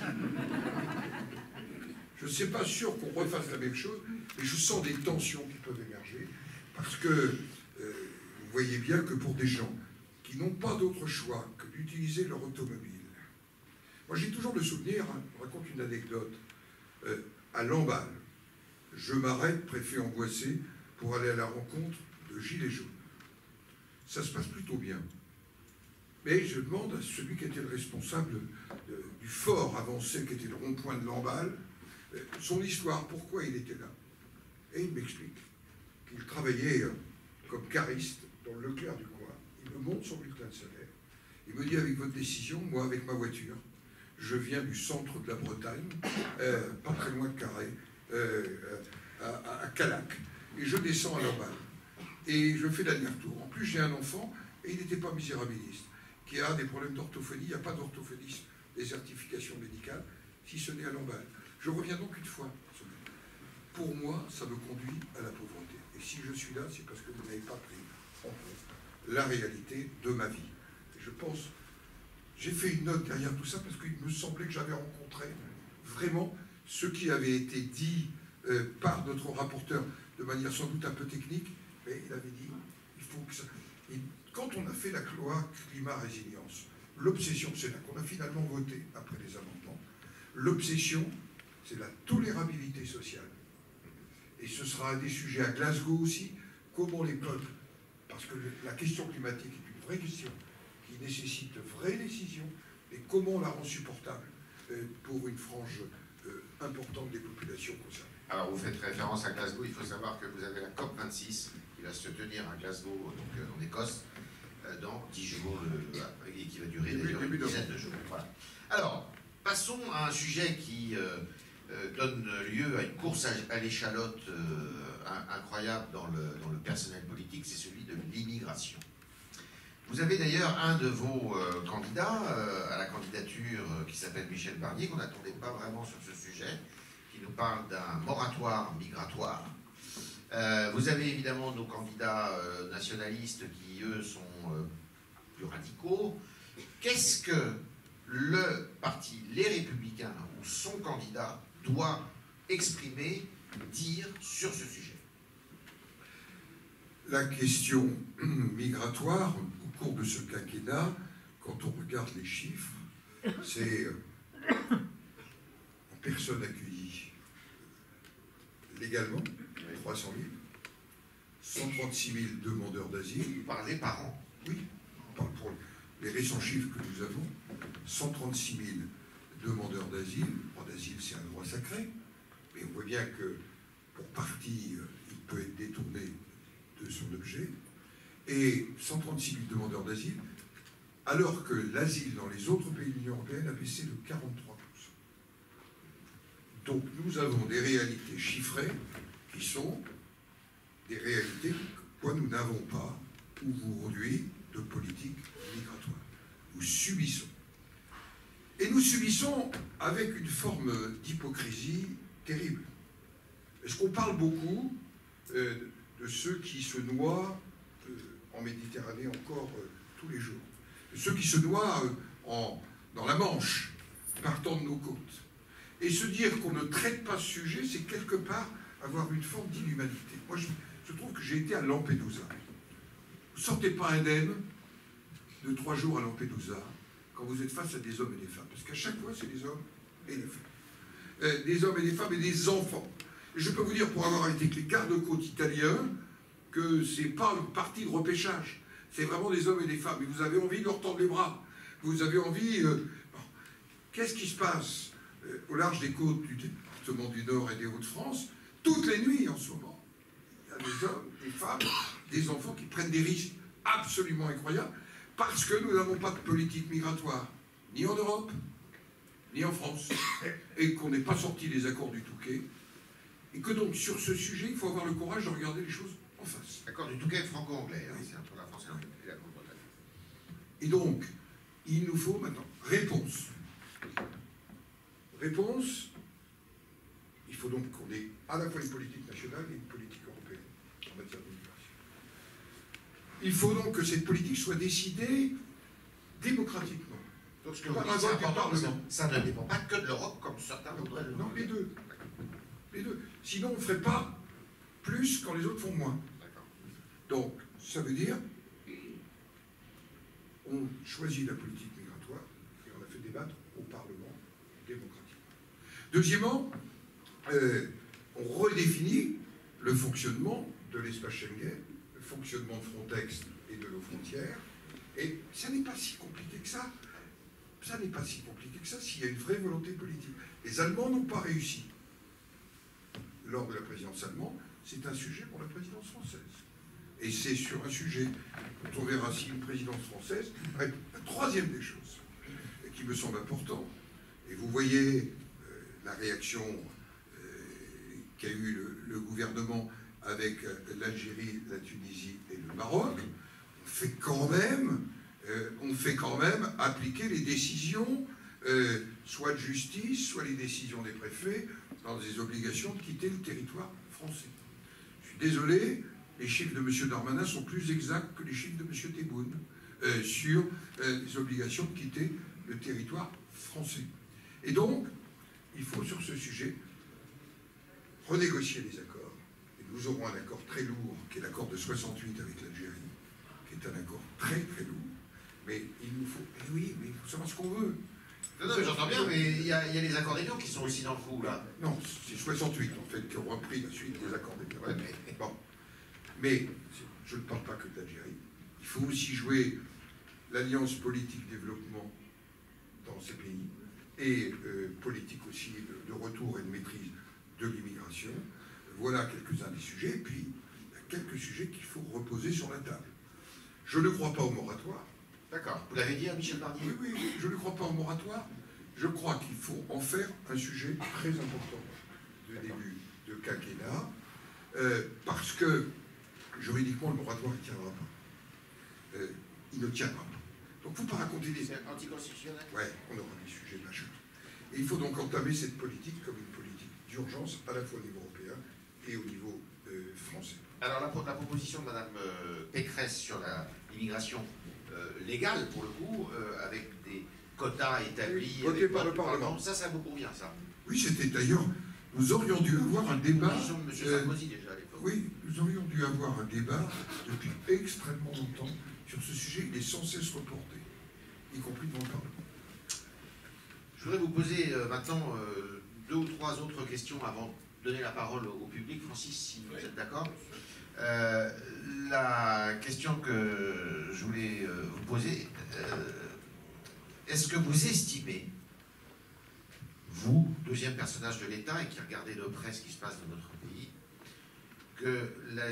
Je ne suis pas sûr qu'on refasse la même chose, mais je sens des tensions qui peuvent émerger, parce que vous voyez bien que pour des gens qui n'ont pas d'autre choix que d'utiliser leur automobile, moi j'ai toujours le souvenir, je raconte une anecdote, à Lamballe, je m'arrête, préfet angoissé, pour aller à la rencontre de Gilets jaunes. Ça se passe plutôt bien. Mais je demande à celui qui était le responsable du fort avancé, qui était le rond-point de Lamballe, son histoire, pourquoi il était là. Et il m'explique qu'il travaillait comme cariste dans le Leclerc du coin. Il me montre son bulletin de salaire. Il me dit, avec votre décision, moi, avec ma voiture, je viens du centre de la Bretagne, pas très loin de Carré, à Calac, et je descends à Lamballe. Et je fais l'aller-retour. En plus, j'ai un enfant, et il n'était pas misérabiliste, qui a des problèmes d'orthophonie. Il n'y a pas d'orthophoniste des certifications médicales, si ce n'est à l'emballe. Je reviens donc une fois. Pour moi, ça me conduit à la pauvreté. Et si je suis là, c'est parce que vous n'avez pas pris en compte la réalité de ma vie. Et je pense, j'ai fait une note derrière tout ça parce qu'il me semblait que j'avais rencontré vraiment ce qui avait été dit par notre rapporteur de manière sans doute un peu technique, mais il avait dit, il faut que ça... Et quand on a fait la loi climat-résilience, l'obsession, c'est là qu'on a finalement voté après les amendements, l'obsession, c'est la tolérabilité sociale. Et ce sera un des sujets à Glasgow aussi, comment les peuples, parce que la question climatique est une vraie question qui nécessite de vraies décisions, et comment on la rend supportable pour une frange importante des populations concernées. Alors vous faites référence à Glasgow, il faut savoir que vous avez la COP26 qui va se tenir à Glasgow, donc en Écosse, dans 10 jours, et qui va durer d'ailleurs une dizaine de jours. Voilà. Alors, passons à un sujet qui donne lieu à une course à l'échalote incroyable dans le personnel politique, c'est celui de l'immigration. Vous avez d'ailleurs un de vos candidats à la candidature qui s'appelle Michel Barnier, qu'on n'attendait pas vraiment sur ce sujet, qui nous parle d'un moratoire migratoire. Vous avez évidemment nos candidats nationalistes qui, eux, sont plus radicaux. Qu'est-ce que le parti Les Républicains, ou son candidat, doit exprimer, dire sur ce sujet? La question migratoire, au cours de ce quinquennat, quand on regarde les chiffres, c'est en personnes accueillies légalement, 300 000, 136 000 demandeurs d'asile. Vous parlez par an? Oui, on parle pour les récents chiffres que nous avons, 136 000 demandeurs d'asile. Le droit d'asile, c'est un droit sacré, mais on voit bien que, pour partie, il peut être détourné de son objet. Et 136 000 demandeurs d'asile, alors que l'asile dans les autres pays de l'Union européenne a baissé de 43%. Donc nous avons des réalités chiffrées qui sont des réalités que nous n'avons pas aujourd'hui de politique migratoire. Nous subissons. Et nous subissons avec une forme d'hypocrisie terrible. Est-ce qu'on parle beaucoup de ceux qui se noient en Méditerranée encore tous les jours, de ceux qui se noient dans la Manche, partant de nos côtes. Et se dire qu'on ne traite pas ce sujet, c'est quelque part avoir une forme d'inhumanité. Moi, je trouve que j'ai été à Lampedusa. Vous ne sortez pas indemne de 3 jours à Lampedusa quand vous êtes face à des hommes et des femmes. Parce qu'à chaque fois, c'est des hommes et des femmes. Des hommes et des femmes et des enfants. Et je peux vous dire, pour avoir été avec les gardes-côtes italiens, que ce n'est pas une partie de repêchage. C'est vraiment des hommes et des femmes. Et vous avez envie de leur tendre les bras. Vous avez envie... Qu'est-ce qui se passe au large des côtes du département du Nord et des Hauts-de-France? Toutes les nuits, en ce moment, il y a des hommes, des femmes, des enfants qui prennent des risques absolument incroyables parce que nous n'avons pas de politique migratoire, ni en Europe, ni en France, et qu'on n'est pas sorti des accords du Touquet, et que donc, sur ce sujet, il faut avoir le courage de regarder les choses en face. L'accord du Touquet franco-anglais, hein, c'est entre la France et la Grande-Bretagne. Et donc, il nous faut maintenant réponse. Réponse, il faut donc qu'on ait à la fois une politique nationale et une politique européenne en matière d'immigration. Il faut donc que cette politique soit décidée démocratiquement. Donc ce que vous dites, c'est important, ça ne dépend pas que de l'Europe, comme certains voudraient le dire. Non, les deux. Les deux. Sinon, on ne ferait pas plus quand les autres font moins. Donc, ça veut dire on choisit la politique migratoire et on la fait débattre au Parlement démocratiquement. Deuxièmement, on redéfinit le fonctionnement de l'espace Schengen, le fonctionnement de Frontex et de nos frontières. Et ça n'est pas si compliqué que ça. Ça n'est pas si compliqué que ça s'il y a une vraie volonté politique. Les Allemands n'ont pas réussi. Lors de la présidence allemande, c'est un sujet pour la présidence française. Et c'est sur un sujet, quand on verra si une présidence française, la troisième des choses, qui me semble important, et vous voyez la réaction qu'a eu le gouvernement avec l'Algérie, la Tunisie et le Maroc, on fait quand même appliquer les décisions soit de justice, soit les décisions des préfets, dans des obligations de quitter le territoire français. Je suis désolé, les chiffres de M. Darmanin sont plus exacts que les chiffres de M. Tebboune sur les obligations de quitter le territoire français. Et donc, il faut sur ce sujet renégocier les accords. Et nous aurons un accord très lourd, qui est l'accord de 68 avec l'Algérie, qui est un accord très très lourd. Mais il nous faut... Eh oui, mais il faut savoir ce qu'on veut. Non, j'entends bien, mais il y a les accords d'Évian qui sont aussi dans le coup, là. Non, c'est 68, en fait, qui ont repris la suite des accords d'Évian. Ouais, mais... Bon. Mais je ne parle pas que de l'Algérie. Il faut aussi jouer l'alliance politique-développement dans ces pays et politique aussi de retour et de maîtrise de l'immigration. Voilà quelques-uns des sujets. Et puis, il y a quelques sujets qu'il faut reposer sur la table. Je ne crois pas au moratoire. D'accord. Vous l'avez dit à Michel Barnier? Oui, je ne crois pas au moratoire. Je crois qu'il faut en faire un sujet très important de début de quinquennat, parce que juridiquement, le moratoire ne tiendra pas. Il ne tiendra pas. Donc, il ne faut pas raconter des... C'est anticonstitutionnel? Oui, on aura des sujets majeurs. Et il faut donc entamer cette politique comme une politique d'urgence, à la fois au niveau européen et au niveau français. Alors, la proposition de Mme Pécresse sur l'immigration légale, pour le coup, avec des quotas établis... Voté par le Parlement. Ça vous convient, ça? Oui, c'était d'ailleurs... Nous aurions dû avoir un débat... Proposition de M. Sarkozy, déjà, à l'époque. Oui, nous aurions dû avoir un débat depuis extrêmement longtemps sur ce sujet. Il est sans cesse reporté, y compris devant le Parlement. Je voudrais vous poser maintenant 2 ou 3 autres questions avant de donner la parole au public. Francis, si vous êtes d'accord. La question que je voulais vous poser, est-ce que vous estimez, vous, deuxième personnage de l'État et qui regardez de près ce qui se passe dans notre pays, que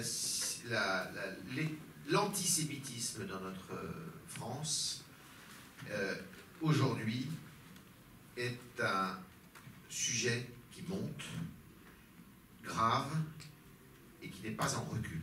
l'antisémitisme dans notre France, aujourd'hui, est un sujet qui monte, grave, et qui n'est pas en recul?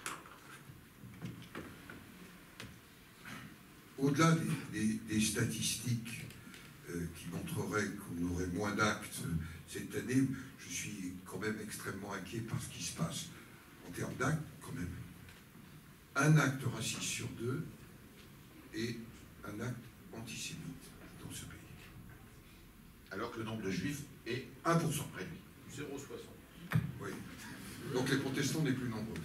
Au-delà des statistiques qui montreraient qu'on aurait moins d'actes cette année, je suis quand même extrêmement inquiet par ce qui se passe. En termes d'actes, quand même, un acte raciste sur 2 et un acte antisémite dans ce pays. Alors que le nombre de juifs est 1% réduit. 0,60. Oui. Donc les protestants n'est plus nombreux.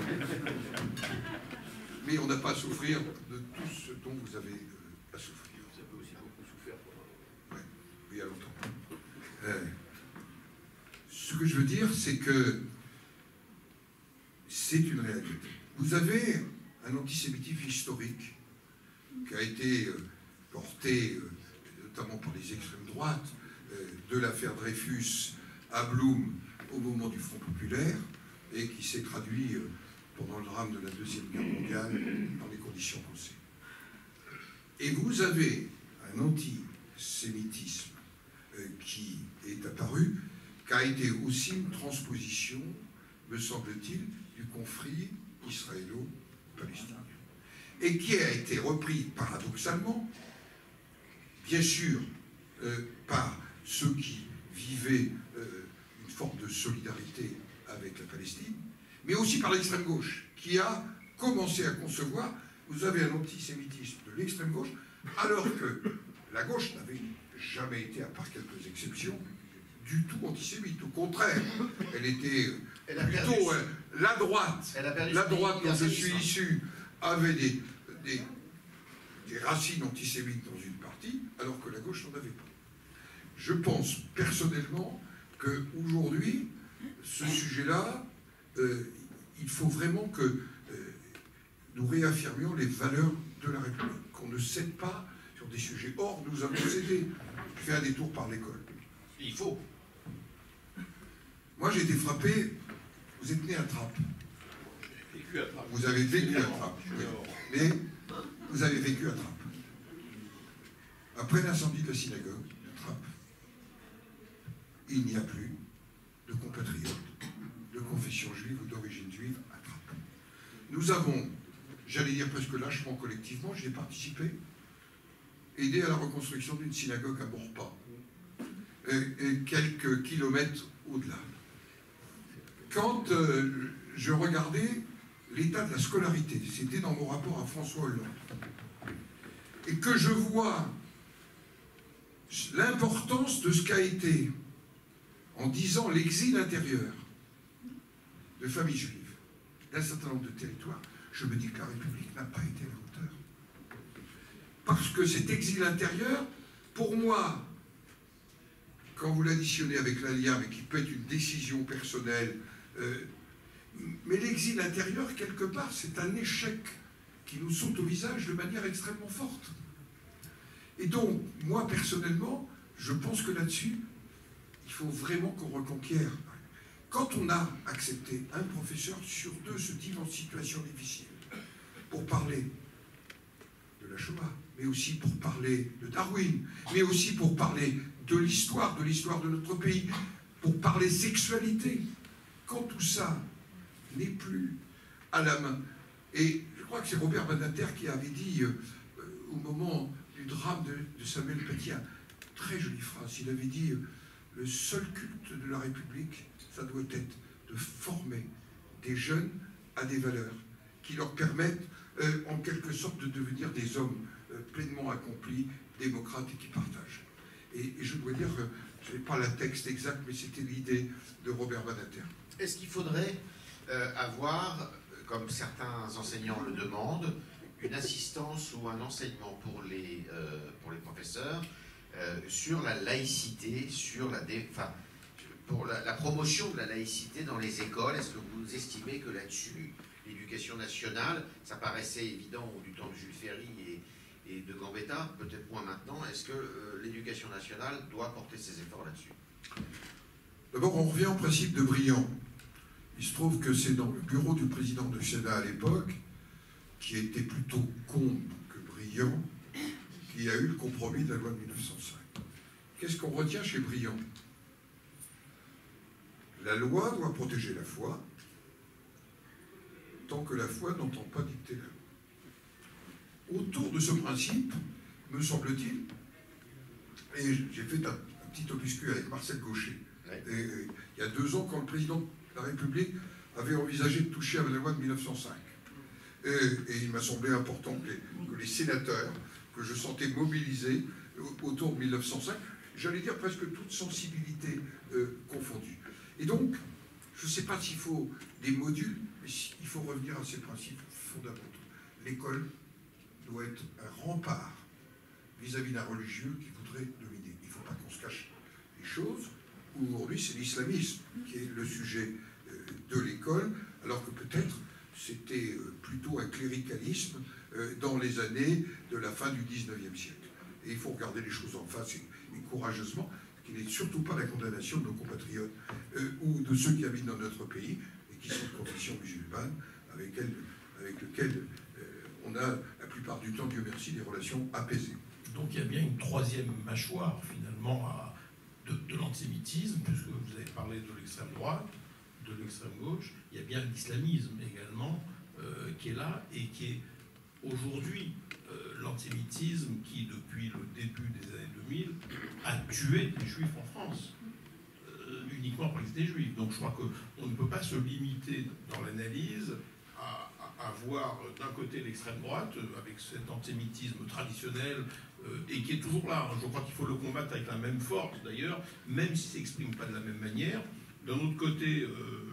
Mais on n'a pas à souffrir de tout ce dont vous avez à souffrir. Ça peut aussi beaucoup souffrir. Oui, il y a longtemps. Ce que je veux dire, c'est que c'est une réalité. Vous avez un antisémitisme historique qui a été porté notamment par les extrêmes droites, de l'affaire Dreyfus à Blum au moment du Front populaire, et qui s'est traduit pendant le drame de la Deuxième Guerre mondiale dans les conditions qu'on sait. Et vous avez un antisémitisme qui est apparu, qui a été aussi une transposition, me semble-t-il, du conflit israélo-palestinien. Et qui a été repris paradoxalement, bien sûr, par ceux qui vivaient une forme de solidarité avec la Palestine, mais aussi par l'extrême gauche, qui a commencé à concevoir, vous avez un antisémitisme de l'extrême gauche, alors que la gauche n'avait jamais été, à part quelques exceptions, du tout antisémite. Au contraire, elle était plutôt la droite. La droite dont je suis issu avait des racines antisémites dans une partie, alors que la gauche n'en avait pas. Je pense personnellement qu'aujourd'hui, ce sujet-là, il faut vraiment que nous réaffirmions les valeurs de la République, qu'on ne cède pas sur des sujets. Or, nous avons cédé. Je fais un détour par l'école. Il faut. Moi, j'ai été frappé. Vous êtes né à Trappes. Vous avez vécu à Trappes. Oui. Mais vous avez vécu à Trappes. Après l'incendie de la synagogue de Trappes, il n'y a plus de compatriotes de confession juive ou d'origine juive à Trappes. Nous avons, j'allais dire presque lâchement collectivement, j'y ai participé, aidé à la reconstruction d'une synagogue à Bourpas, et quelques kilomètres au-delà. Quand je regardais l'état de la scolarité, c'était dans mon rapport à François Hollande, et que je vois l'importance de ce qu'a été, en 10 ans, l'exil intérieur de familles juives, d'un certain nombre de territoires, je me dis que la République n'a pas été à la hauteur. Parce que cet exil intérieur, pour moi, quand vous l'additionnez avec l'ALIA, mais qui peut être une décision personnelle, mais l'exil intérieur, quelque part, c'est un échec qui nous saute au visage de manière extrêmement forte. Et donc, moi, personnellement, je pense que là-dessus, il faut vraiment qu'on reconquiert. Quand on a accepté un professeur sur 2 se dit en situation difficile, pour parler de la Shoah, mais aussi pour parler de Darwin, mais aussi pour parler de l'histoire de notre pays, pour parler sexualité, quand tout ça n'est plus à la main. Et je crois que c'est Robert Badinter qui avait dit, au moment du drame de Samuel Paty, une très jolie phrase, il avait dit « Le seul culte de la République, ça doit être de former des jeunes à des valeurs qui leur permettent en quelque sorte de devenir des hommes pleinement accomplis, démocrates et qui partagent. » Et je dois dire, je n'ai pas la texte exact, mais c'était l'idée de Robert Badinter. Est-ce qu'il faudrait avoir, comme certains enseignants le demandent, une assistance ou un enseignement pour les professeurs sur la laïcité, sur pour la promotion de la laïcité dans les écoles? Est-ce que vous estimez que là-dessus, l'éducation nationale, ça paraissait évident du temps de Jules Ferry et de Gambetta, peut-être moins maintenant, est-ce que l'éducation nationale doit porter ses efforts là-dessus? D'abord, on revient au principe de Briand. Il se trouve que c'est dans le bureau du président de Sénat à l'époque, qui était plutôt con que brillant, qu'il y a eu le compromis de la loi de 1905. Qu'est-ce qu'on retient chez Briand? La loi doit protéger la foi, tant que la foi n'entend pas dicter la loi. Autour de ce principe, me semble-t-il, et j'ai fait un petit opuscule avec Marcel Gaucher, il y a 2 ans, quand le président de la République avait envisagé de toucher à la loi de 1905. Et il m'a semblé important que les sénateurs, que je sentais mobilisés autour de 1905, j'allais dire presque toute sensibilité confondue. Et donc, je ne sais pas s'il faut des modules, mais il faut revenir à ces principes fondamentaux. L'école doit être un rempart vis-à-vis d'un religieux qui voudrait dominer. Il ne faut pas qu'on se cache les choses. Aujourd'hui, c'est l'islamisme qui est le sujet de l'école, alors que peut-être c'était plutôt un cléricalisme dans les années de la fin du 19e siècle. Et il faut regarder les choses en face et courageusement, qui n'est surtout pas la condamnation de nos compatriotes ou de ceux qui habitent dans notre pays et qui sont de confession musulmane, avec lesquels on a la plupart du temps, Dieu merci, des relations apaisées. Donc il y a bien une 3e mâchoire finalement de l'antisémitisme, puisque vous avez parlé de l'extrême droite, de l'extrême gauche, il y a bien l'islamisme également qui est là et qui est aujourd'hui l'antisémitisme qui, depuis le début des années 2000, a tué les juifs en France, uniquement parce que des juifs. Donc je crois qu'on ne peut pas se limiter dans l'analyse à voir d'un côté l'extrême droite, avec cet antisémitisme traditionnel, et qui est toujours là. Je crois qu'il faut le combattre avec la même force, d'ailleurs, même s'il ne s'exprime pas de la même manière. D'un autre côté,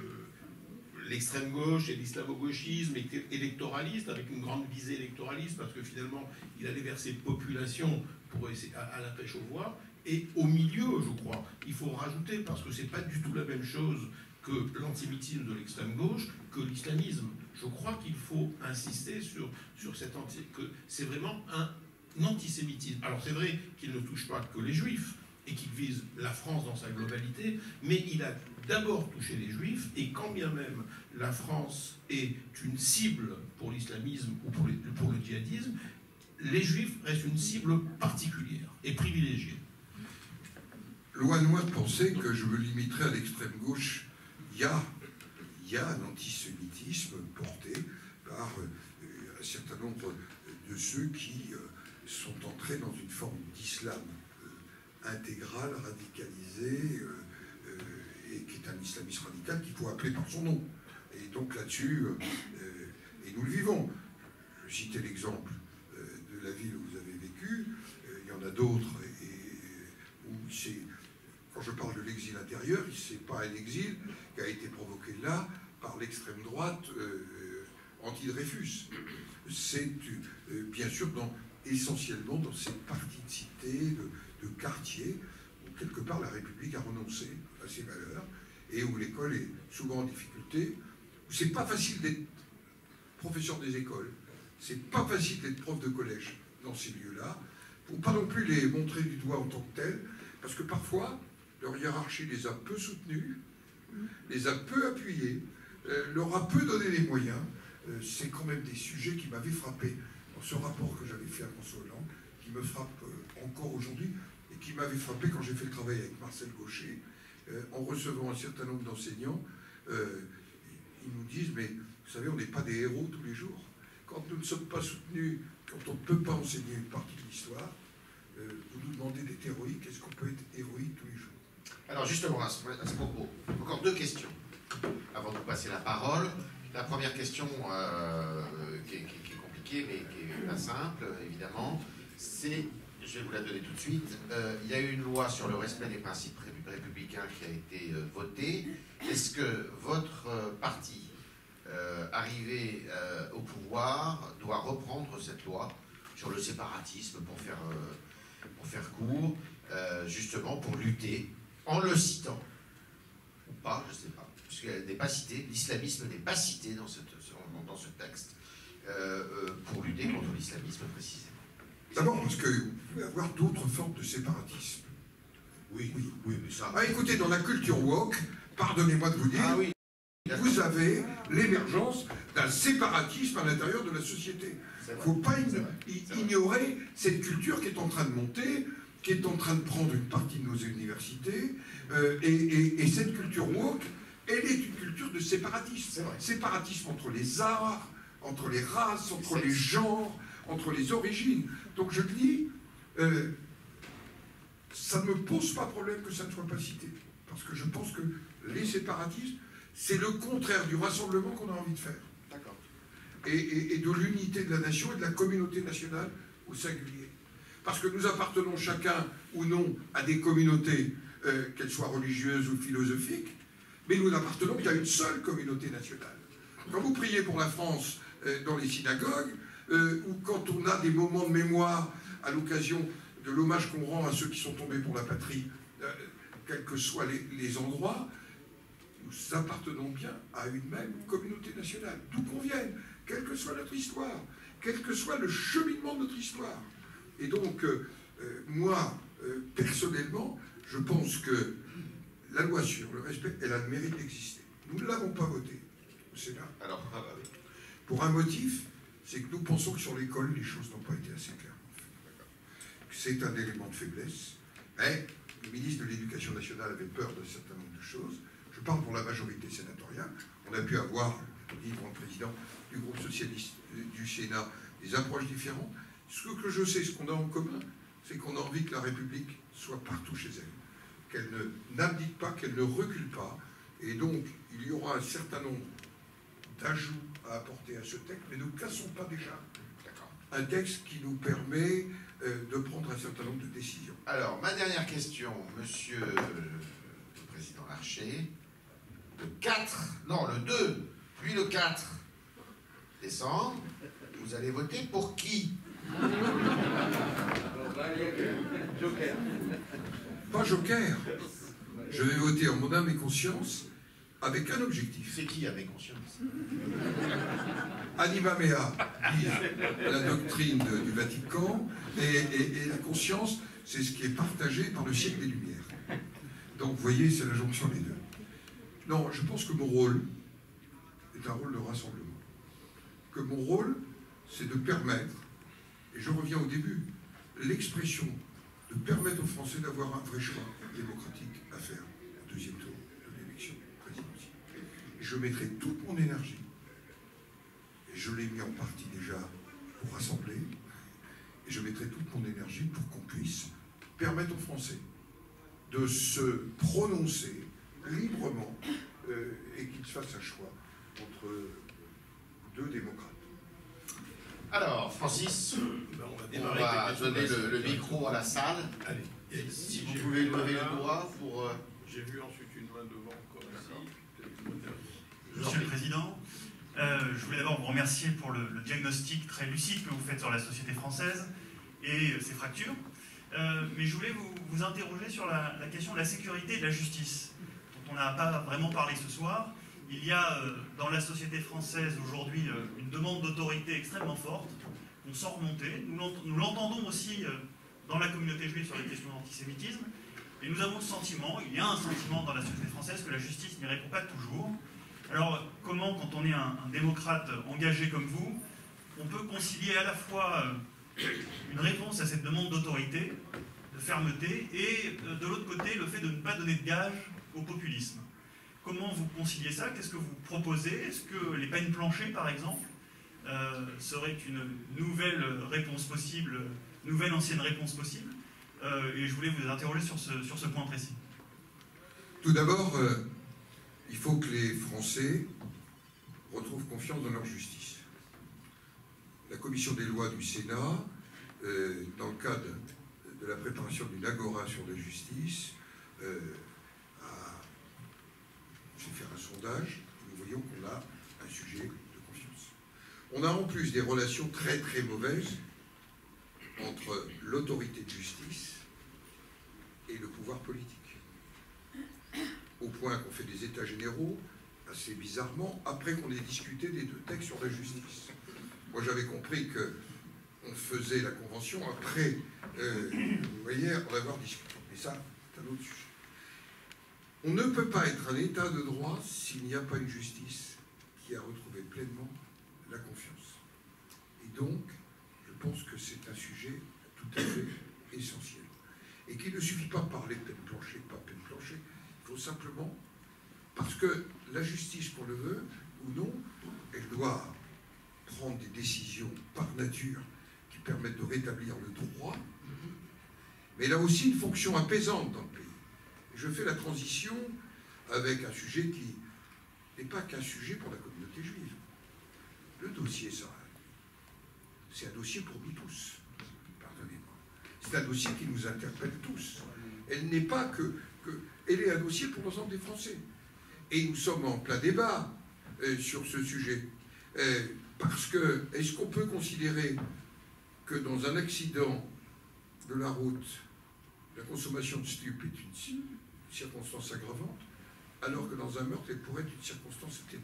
l'extrême gauche et l'islamo-gauchisme électoraliste, avec une grande visée électoraliste, parce que finalement, il allait vers ces populations pour essayer à la pêche aux voix. Et au milieu, je crois, il faut rajouter, parce que c'est pas du tout la même chose que l'antisémitisme de l'extrême gauche, que l'islamisme. Je crois qu'il faut insister sur cet que c'est vraiment un antisémitisme. Alors c'est vrai qu'il ne touche pas que les juifs, et qu'il vise la France dans sa globalité, mais il a d'abord touché les juifs, et quand bien même la France est une cible pour l'islamisme ou pour le djihadisme, les juifs restent une cible particulière et privilégiée. Loin de moi de penser que je me limiterai à l'extrême gauche. Il y a un antisémitisme porté par un certain nombre de ceux qui sont entrés dans une forme d'islam intégral, radicalisé, et qui est un islamisme radical qu'il faut appeler par son nom. Et donc là-dessus, et nous le vivons. Je citais l'exemple de la ville où vous avez vécu, il y en a d'autres, où c'est, quand je parle de l'exil intérieur, ce n'est pas un exil qui a été provoqué là par l'extrême droite anti-Dreyfus. C'est bien sûr essentiellement dans ces parties de cité, de quartier, où quelque part la République a renoncé à ses valeurs, et où l'école est souvent en difficulté, où c'est pas facile d'être professeur des écoles, c'est pas facile d'être prof de collège dans ces lieux-là, pour pas non plus les montrer du doigt en tant que tels, parce que parfois, leur hiérarchie les a peu soutenus, les a peu appuyés, leur a peu donné les moyens. C'est quand même des sujets qui m'avaient frappé dans ce rapport que j'avais fait à François Hollande, qui me frappe encore aujourd'hui, et qui m'avait frappé quand j'ai fait le travail avec Marcel Gaucher, en recevant un certain nombre d'enseignants. Ils nous disent, mais vous savez, on n'est pas des héros tous les jours. Quand nous ne sommes pas soutenus, quand on ne peut pas enseigner une partie de l'histoire, vous nous demandez d'être héroïque. Est-ce qu'on peut être héroïque tous les jours? Alors justement, à ce propos, encore deux questions avant de vous passer la parole. La première question, qui est compliquée, mais qui est pas simple, évidemment, c'est, je vais vous la donner tout de suite, il y a eu une loi sur le respect des principes républicains qui a été votée. Est-ce que votre parti, arrivé au pouvoir, doit reprendre cette loi sur le séparatisme, pour faire court, justement pour lutter, en le citant, ou pas, je ne sais pas, puisqu'elle n'est pas citée, l'islamisme n'est pas cité dans ce texte, pour lutter contre l'islamisme précisément. D'abord parce que vous pouvez avoir d'autres formes de séparatisme. Oui, mais ça... Ah, écoutez, dans la culture woke, pardonnez-moi de vous dire, oui, vous avez l'émergence d'un séparatisme à l'intérieur de la société. Il ne faut pas ignorer cette culture qui est en train de monter, qui est en train de prendre une partie de nos universités, et cette culture woke, elle est une culture de séparatisme. Séparatisme entre les arts, entre les races, entre les genres, entre les origines. Donc je dis, ça ne me pose pas problème que ça ne soit pas cité. Parce que je pense que les séparatismes, c'est le contraire du rassemblement qu'on a envie de faire. D'accord. Et de l'unité de la nation et de la communauté nationale au singulier. Parce que nous appartenons chacun ou non à des communautés, qu'elles soient religieuses ou philosophiques, mais nous n'appartenons qu'à une seule communauté nationale. Quand vous priez pour la France dans les synagogues, ou quand on a des moments de mémoire à l'occasion de l'hommage qu'on rend à ceux qui sont tombés pour la patrie, quels que soient les endroits, nous appartenons bien à une même communauté nationale, d'où qu'on vienne, quelle que soit notre histoire, quel que soit le cheminement de notre histoire. Et donc, moi, personnellement, je pense que la loi sur le respect, elle a le mérite d'exister. Nous ne l'avons pas votée au Sénat. Alors, pour un motif, c'est que nous pensons que sur l'école, les choses n'ont pas été assez claires. C'est un élément de faiblesse. Mais le ministre de l'Éducation nationale avait peur d'un certain nombre de choses. Je parle pour la majorité sénatoriale. On a pu avoir, dit pour le président du groupe socialiste du Sénat, des approches différentes. Ce que je sais, ce qu'on a en commun, c'est qu'on a envie que la République soit partout chez elle. Qu'elle n'abdique pas, qu'elle ne recule pas. Et donc, il y aura un certain nombre d'ajouts à apporter à ce texte, mais ne cassons pas déjà un texte qui nous permet de prendre un certain nombre de décisions. Alors, ma dernière question, monsieur le président Larcher, le 2, puis le 4 décembre, vous allez voter pour qui? Joker. Pas joker. Je vais voter en mon âme et conscience avec un objectif. C'est qui avait conscience? Anima mea, dit la doctrine du Vatican, et la conscience, c'est ce qui est partagé par le siècle des Lumières. Donc, vous voyez, c'est la jonction des deux. Non, je pense que mon rôle est un rôle de rassemblement. Que mon rôle, c'est de permettre, et je reviens au début, l'expression, de permettre aux Français d'avoir un vrai choix démocratique à faire au deuxième tour de l'élection présidentielle. Et je mettrai toute mon énergie, et je l'ai mis en partie déjà pour rassembler, et et je mettrai toute mon énergie pour qu'on puisse permettre aux Français de se prononcer librement et qu'ils fassent un choix entre deux démocrates. Alors, Francis, on va donner le micro à la salle. Allez. Si vous pouvez lever le doigt pour... J'ai vu ensuite une main devant, comme ici. Monsieur le Président, je voulais d'abord vous remercier pour le diagnostic très lucide que vous faites sur la société française et ses fractures. Mais je voulais vous interroger sur la question de la sécurité et de la justice, dont on n'a pas vraiment parlé ce soir. Il y a dans la société française aujourd'hui une demande d'autorité extrêmement forte. On sent remonter. Nous l'entendons aussi dans la communauté juive sur les questions d'antisémitisme. Et nous avons le sentiment, il y a un sentiment dans la société française que la justice n'y répond pas toujours. Alors comment, quand on est un démocrate engagé comme vous, on peut concilier à la fois une réponse à cette demande d'autorité, de fermeté, et de l'autre côté, le fait de ne pas donner de gage au populisme? Comment vous conciliez ça? Qu'est-ce que vous proposez? Est-ce que les peines planchées, par exemple, seraient une nouvelle réponse possible, nouvelle ancienne réponse possible? Et je voulais vous interroger sur ce point précis. Tout d'abord, il faut que les Français retrouvent confiance dans leur justice. La commission des lois du Sénat, dans le cadre de la préparation d'une agora sur la justice, a fait faire un sondage. Nous voyons qu'on a un sujet de confiance. On a en plus des relations très très mauvaises entre l'autorité de justice et le pouvoir politique. Au point qu'on fait des états généraux, assez bizarrement, après qu'on ait discuté des deux textes sur la justice. Moi, j'avais compris qu'on faisait la convention après, vous voyez, en avoir discuté. Mais ça, c'est un autre sujet. On ne peut pas être un état de droit s'il n'y a pas une justice qui a retrouvé pleinement la confiance. Et donc, je pense que c'est un sujet tout à fait essentiel. Et qu'il ne suffit pas de parler de peine planchée, pas peine planchée. Il faut simplement, parce que la justice, qu'on le veut ou non, elle doit prendre des décisions par nature qui permettent de rétablir le droit, mais elle a aussi une fonction apaisante dans le pays. Je fais la transition avec un sujet qui n'est pas qu'un sujet pour la communauté juive. Le dossier Israël, c'est un dossier pour nous tous. Pardonnez-moi. C'est un dossier qui nous interpelle tous. Elle n'est pas que elle est un dossier pour l'ensemble des Français. Et nous sommes en plein débat sur ce sujet. Parce que, est-ce qu'on peut considérer que dans un accident de la route, la consommation de stupes est une circonstance aggravante, alors que dans un meurtre, elle pourrait être une circonstance atténuante?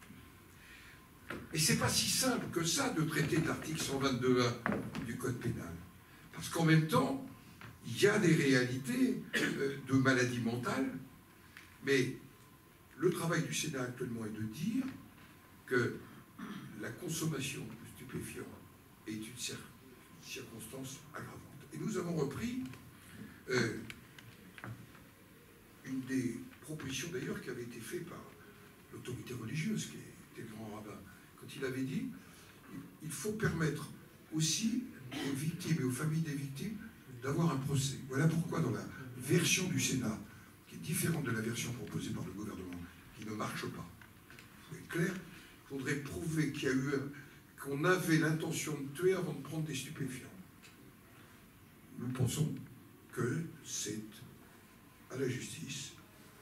Et c'est pas si simple que ça de traiter de l'article 122.1 du Code pénal. Parce qu'en même temps, il y a des réalités de maladie mentale, mais le travail du Sénat actuellement est de dire que la consommation de stupéfiants est une circonstance aggravante. Et nous avons repris une des propositions d'ailleurs qui avait été faite par l'autorité religieuse, qui était le grand rabbin, quand il avait dit il faut permettre aussi aux victimes et aux familles des victimes d'avoir un procès. Voilà pourquoi dans la version du Sénat, qui est différente de la version proposée par le gouvernement, qui ne marche pas, c'est clair, il faudrait prouver qu'il y a eu qu'on avait l'intention de tuer avant de prendre des stupéfiants. Nous pensons que c'est à la justice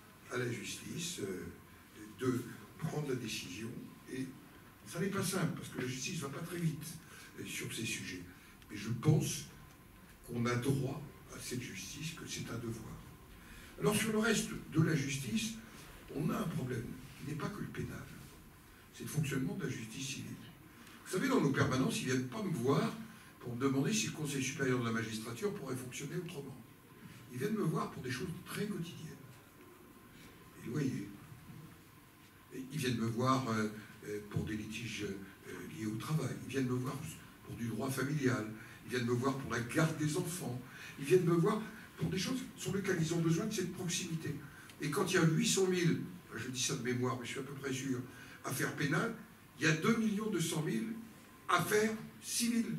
de prendre la décision. Et ça n'est pas simple, parce que la justice ne va pas très vite sur ces sujets. Mais je pense qu'on a droit à cette justice, que c'est un devoir. Alors sur le reste de la justice, on a un problème qui n'est pas que le pénal. C'est le fonctionnement de la justice civile. Vous savez, dans nos permanences, ils ne viennent pas me voir pour me demander si le Conseil supérieur de la magistrature pourrait fonctionner autrement. Ils viennent me voir pour des choses très quotidiennes. Et vous voyez, ils viennent me voir pour des litiges liés au travail. Ils viennent me voir pour du droit familial. Ils viennent me voir pour la garde des enfants. Ils viennent me voir pour des choses sur lesquelles ils ont besoin de cette proximité. Et quand il y a 800 000, je dis ça de mémoire, mais je suis à peu près sûr, affaires pénales, il y a 2 200 000 affaires civiles.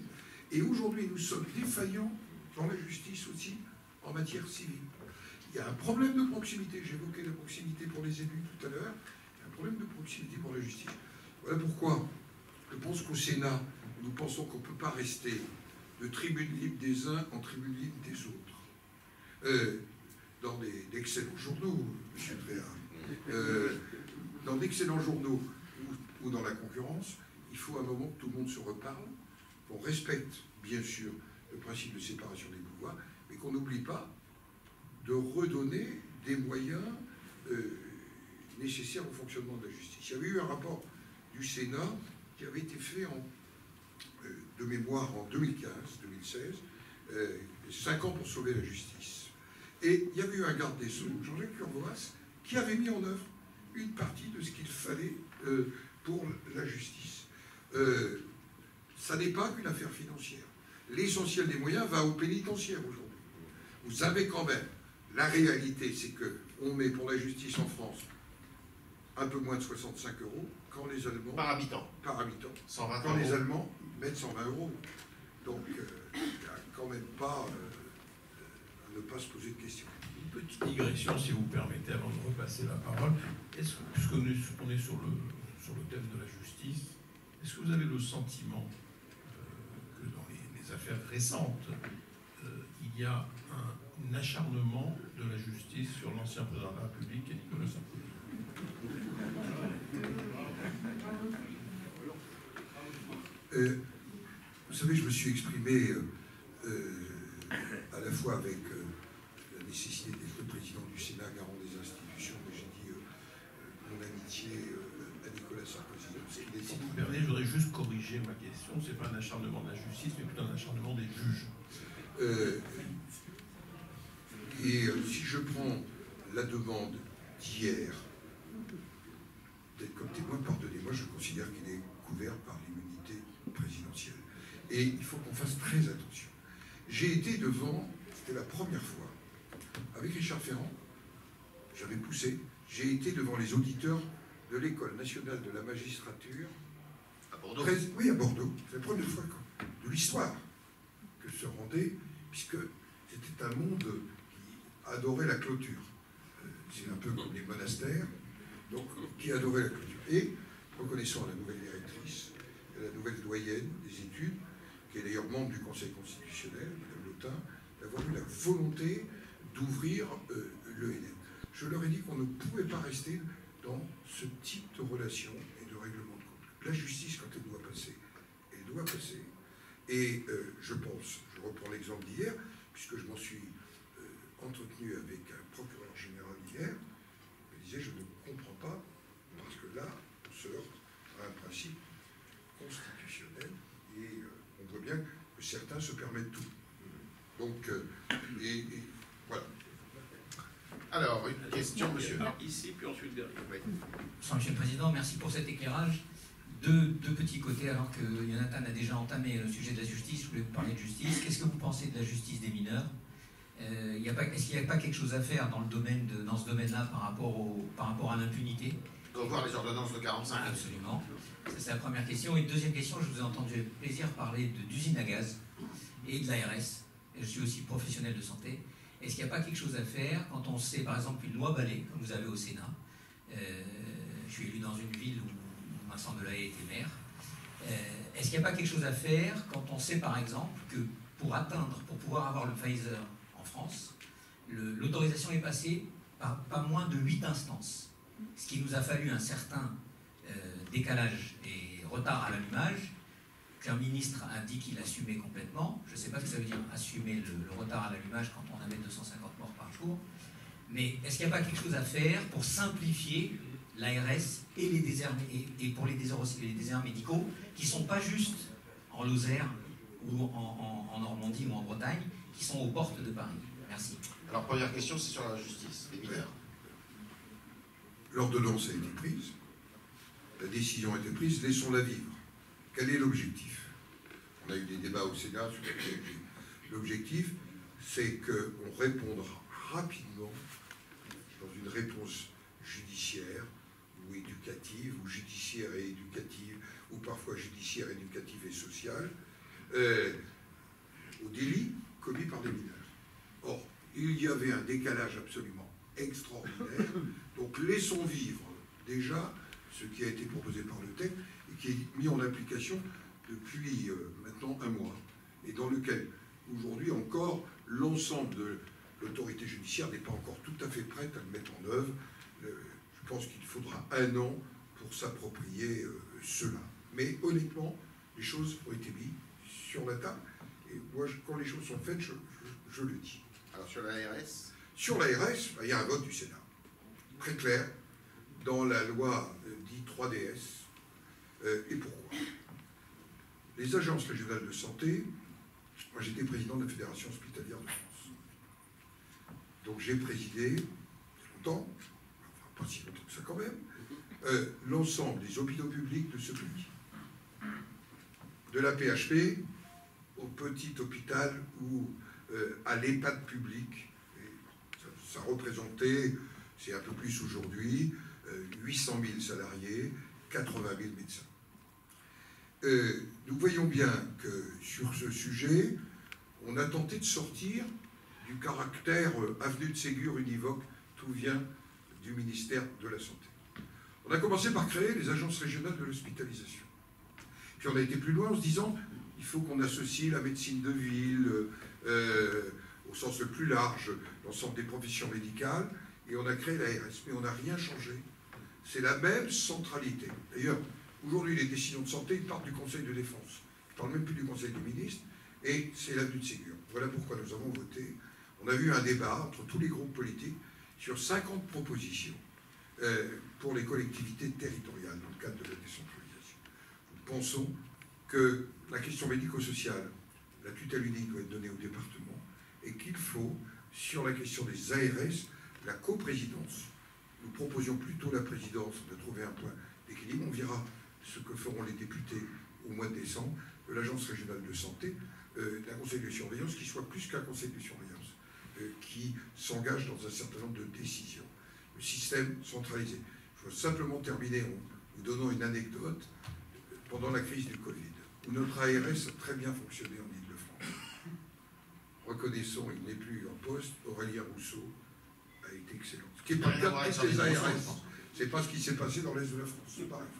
Et aujourd'hui, nous sommes défaillants dans la justice aussi, en matière civile. Il y a un problème de proximité. J'évoquais la proximité pour les élus tout à l'heure. Il y a un problème de proximité pour la justice. Voilà pourquoi je pense qu'au Sénat, nous pensons qu'on ne peut pas rester de tribune libre des uns en tribune libre des autres. Dans d'excellents journaux, M. Tréhard, dans d'excellents journaux ou dans la concurrence, il faut à un moment que tout le monde se reparle, qu'on respecte bien sûr le principe de séparation des pouvoirs, mais qu'on n'oublie pas de redonner des moyens nécessaires au fonctionnement de la justice. Il y avait eu un rapport du Sénat qui avait été fait de mémoire en 2015-2016, 5 ans pour sauver la justice. Et il y avait eu un garde des Sceaux, Jean-Jacques Urvoas, qui avait mis en œuvre une partie de ce qu'il fallait pour la justice. Ça n'est pas qu'une affaire financière. L'essentiel des moyens va au pénitentiaire aujourd'hui. Vous savez quand même, la réalité, c'est qu'on met pour la justice en France un peu moins de 65 €, quand les Allemands... Par habitant. Par habitant. 120 quand €. les Allemands mettent 120 €. Donc, il n'y a quand même pas à ne pas se poser de questions. Une petite digression, si vous permettez, avant de repasser la parole. Est-ce que, puisqu'on est sur le thème de la justice, est-ce que vous avez le sentiment que dans les affaires récentes, il y a un acharnement de la justice sur l'ancien président de la République et Nicolas Sarkozy? Vous savez, je me suis exprimé à la fois avec la nécessité d'être le président du Sénat, garant des institutions, mais j'ai dit mon amitié à Nicolas Sarkozy. Si vous me permettez, je voudrais juste corriger ma question. Ce n'est pas un acharnement de la justice, mais plutôt un acharnement des juges. Si je prends la demande d'hier d'être comme témoin, pardonnez-moi, je considère qu'il est couvert par l'immunité présidentielle. Et il faut qu'on fasse très attention. J'ai été devant, c'était la première fois, avec Richard Ferrand, j'avais poussé, j'ai été devant les auditeurs de l'École nationale de la magistrature. À Bordeaux. Oui, à Bordeaux. C'est la première fois de l'histoire que se rendait, puisque c'était un monde qui adorait la clôture. C'est un peu comme les monastères, donc qui adorait la clôture. Et reconnaissant la nouvelle directrice, la nouvelle doyenne des études, qui est d'ailleurs membre du Conseil constitutionnel, Mme Lotin, d'avoir eu la volonté d'ouvrir l'ENM. Je leur ai dit qu'on ne pouvait pas rester dans ce type de relation et de règlement de compte. La justice, quand elle doit passer, elle doit passer. Et je pense, je reprends l'exemple d'hier, puisque je m'en suis entretenu avec un procureur général hier, il me disait, je ne comprends pas, parce que là, on se heurte à un principe constitutionnel, et on voit bien que certains se permettent tout. Donc, et voilà. Alors, une question, monsieur. Ici, puis ensuite derrière. Oui. Monsieur le Président, merci pour cet éclairage. Deux petits côtés, alors que Jonathan a déjà entamé le sujet de la justice. Je voulais vous parler de justice. Qu'est-ce que vous pensez de la justice des mineurs? Est-ce qu'il n'y a pas quelque chose à faire dans ce domaine-là par rapport à l'impunité? On doit voir les ordonnances de 45. Absolument. Ça, c'est la première question. Et deuxième question, je vous ai entendu avec plaisir parler d'usine à gaz et de l'ARS. Je suis aussi professionnel de santé. Est-ce qu'il n'y a pas quelque chose à faire quand on sait, par exemple, une loi Balai, comme vous avez au Sénat? Je suis élu dans une ville où Vincent Delahaye était maire. Est-ce qu'il n'y a pas quelque chose à faire quand on sait, par exemple, que pour pouvoir avoir le Pfizer en France, l'autorisation est passée par pas moins de 8 instances, ce qui nous a fallu un certain décalage et retard à l'allumage, qu'un ministre a dit qu'il assumait complètement. Je ne sais pas ce que ça veut dire assumer le retard à l'allumage quand on avait 250 morts par jour. Mais est-ce qu'il n'y a pas quelque chose à faire pour simplifier l'ARS et les déserts, et pour les déserts aussi, les déserts médicaux, qui ne sont pas juste en Lozère ou en Normandie ou en Bretagne, qui sont aux portes de Paris? Merci. Alors, première question, c'est sur la justice des mineurs. L'ordonnance a été prise, la décision a été prise, laissons-la vivre. Quel est l'objectif? On a eu des débats au Sénat sur l'objectif, c'est qu'on répondra rapidement dans une réponse judiciaire ou éducative, ou judiciaire et éducative, ou parfois judiciaire, éducative et sociale, aux délits commis par des mineurs. Or, il y avait un décalage absolument extraordinaire. Donc laissons vivre déjà ce qui a été proposé par le texte et qui est mis en application depuis maintenant un mois, et dans lequel aujourd'hui encore l'ensemble de l'autorité judiciaire n'est pas encore tout à fait prête à le mettre en œuvre. Je pense qu'il faudra un an pour s'approprier cela. Mais honnêtement, les choses ont été mises sur la table. Et moi, quand les choses sont faites, je le dis. Alors sur l'ARS? Sur l'ARS, il y a un vote du Sénat. Très clair, dans la loi dite 3DS. Et pourquoi? Les agences régionales de santé, moi j'étais président de la Fédération hospitalière de France. Donc j'ai présidé longtemps, enfin pas si longtemps que ça quand même, l'ensemble des hôpitaux publics de ce pays. De la PHP au petit hôpital ou à l'EHPAD public. Ça représentait, c'est un peu plus aujourd'hui, 800 000 salariés, 80 000 médecins. Nous voyons bien que sur ce sujet, on a tenté de sortir du caractère avenue de Ségur univoque, tout vient du ministère de la Santé. On a commencé par créer les agences régionales de l'hospitalisation. Puis on a été plus loin en se disant, il faut qu'on associe la médecine de ville, au sens le plus large, l'ensemble des professions médicales, et on a créé l'ARS, mais on n'a rien changé. C'est la même centralité. D'ailleurs, aujourd'hui, les décisions de santé partent du Conseil de défense. Je ne parle même plus du Conseil des ministres, et c'est l'avenue de Ségur. Voilà pourquoi nous avons voté. On a eu un débat entre tous les groupes politiques sur 50 propositions pour les collectivités territoriales dans le cadre de la décentralisation. Nous pensons que la question médico-sociale, la tutelle unique doit être donnée au département et qu'il faut, sur la question des ARS, la coprésidence. Nous proposions plutôt la présidence, de trouver un point d'équilibre. On verra ce que feront les députés au mois de décembre de l'Agence régionale de santé, d'un conseil de surveillance qui soit plus qu'un conseil de surveillance, qui s'engage dans un certain nombre de décisions. Le système centralisé. Je veux simplement terminer en vous donnant une anecdote. Pendant la crise du Covid, où notre ARS a très bien fonctionné en Ile-de-France. Reconnaissons, il n'est plus en poste, Aurélien Rousseau a été excellent. Ce qui n'est pas le cas de toutes les ARS. C'est pas ce qui s'est passé dans l'Est de la France, c'est pareil.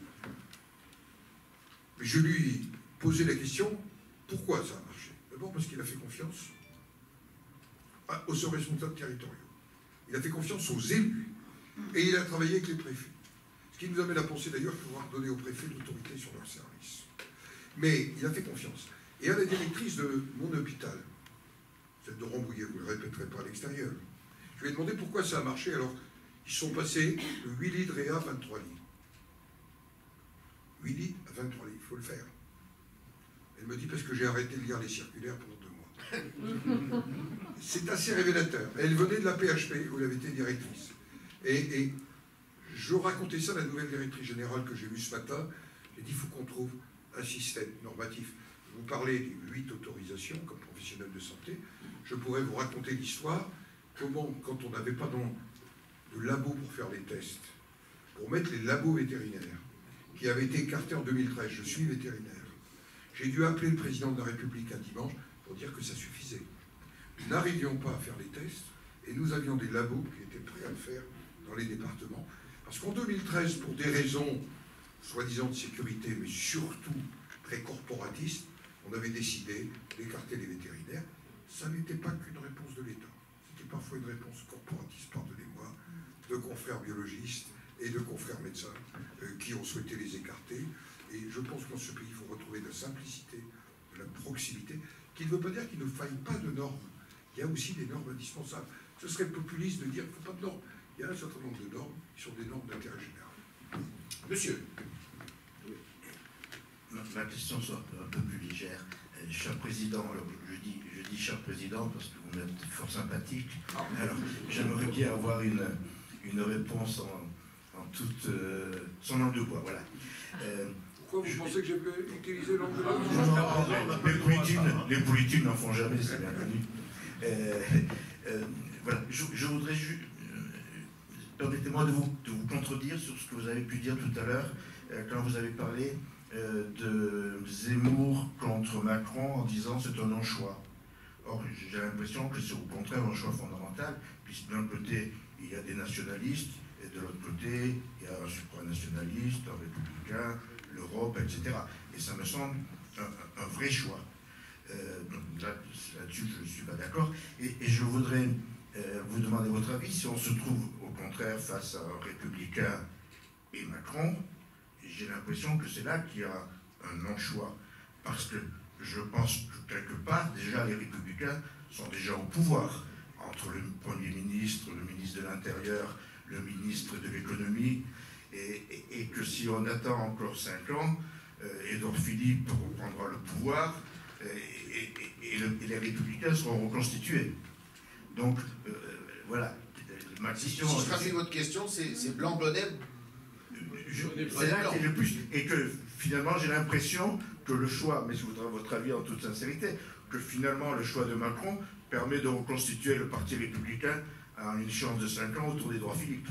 Mais je lui ai posé la question, pourquoi ça a marché? D'abord parce qu'il a fait confiance aux responsables territoriaux. Il a fait confiance aux élus. Et il a travaillé avec les préfets. Ce qui nous amène à penser d'ailleurs pouvoir donner aux préfets l'autorité sur leur service. Mais il a fait confiance. Et à la directrice de mon hôpital, celle de Rambouillet, vous ne le répéterez pas à l'extérieur, je lui ai demandé pourquoi ça a marché. Alors, ils sont passés de 8 lits de réa à 23 lits. 8 lits à 23 lits, il faut le faire. Elle me dit parce que j'ai arrêté de lire les circulaires pendant 2 mois. C'est assez révélateur. Elle venait de la PHP, où elle avait été directrice. Et je racontais ça à la nouvelle directrice générale que j'ai vue ce matin. J'ai dit, il faut qu'on trouve un système normatif. Vous parlez des 8 autorisations comme professionnel de santé. Je pourrais vous raconter l'histoire, comment, quand on n'avait pas de labo pour faire les tests, pour mettre les labos vétérinaires, qui avaient été écartés en 2013, je suis vétérinaire. J'ai dû appeler le président de la République un dimanche pour dire que ça suffisait. Nous n'arrivions pas à faire les tests, et nous avions des labos qui étaient prêts à le faire dans les départements. Parce qu'en 2013, pour des raisons soi-disant de sécurité, mais surtout très corporatistes, on avait décidé d'écarter les vétérinaires. Ça n'était pas qu'une réponse de l'État. C'était parfois une réponse corporatiste, pardonnez-moi, de confrères biologistes et de confrères médecins qui ont souhaité les écarter. Et je pense que dans ce pays, il faut retrouver de la simplicité, de la proximité, qui ne veut pas dire qu'il ne faille pas de normes. Il y a aussi des normes indispensables. Ce serait populiste de dire qu'il ne faut pas de normes. Il y a un certain nombre de normes qui sont des normes d'intérêt général. Monsieur. Ma question soit un peu plus légère. Cher président, alors je dis cher président parce que vous êtes fort sympathique. Alors j'aimerais bien avoir une réponse en toute son langue de bois. Voilà. Pourquoi vous pensez que j'ai pu utiliser langue de bois? Non, les politiques n'en font jamais, c'est bien connu. Voilà, je voudrais juste. Permettez-moi de vous contredire sur ce que vous avez pu dire tout à l'heure quand vous avez parlé de Zemmour contre Macron en disant c'est un non-choix. Or, j'ai l'impression que c'est au contraire un choix fondamental, puisque d'un côté, il y a des nationalistes, et de l'autre côté, il y a un supranationaliste, un républicain, l'Europe, etc. Et ça me semble un vrai choix. Là-dessus, je ne suis pas d'accord. Et je voudrais vous demander votre avis si on se trouve au contraire face à un républicain et Macron. J'ai l'impression que c'est là qu'il y a un non-choix. Parce que je pense que quelque part, déjà, les républicains sont déjà au pouvoir. Entre le Premier ministre, le ministre de l'Intérieur, le ministre de l'Économie, et que si on attend encore 5 ans, Édouard Philippe reprendra le pouvoir, et les républicains seront reconstitués. Donc, voilà. Ma question, si je traduis votre question, c'est blanc-bonnet. C'est là qu'il y a le plus. Et que finalement, j'ai l'impression que le choix, mais je voudrais votre avis en toute sincérité, que finalement le choix de Macron permet de reconstituer le Parti républicain à une échéance de 5 ans autour d'Édouard Philippe.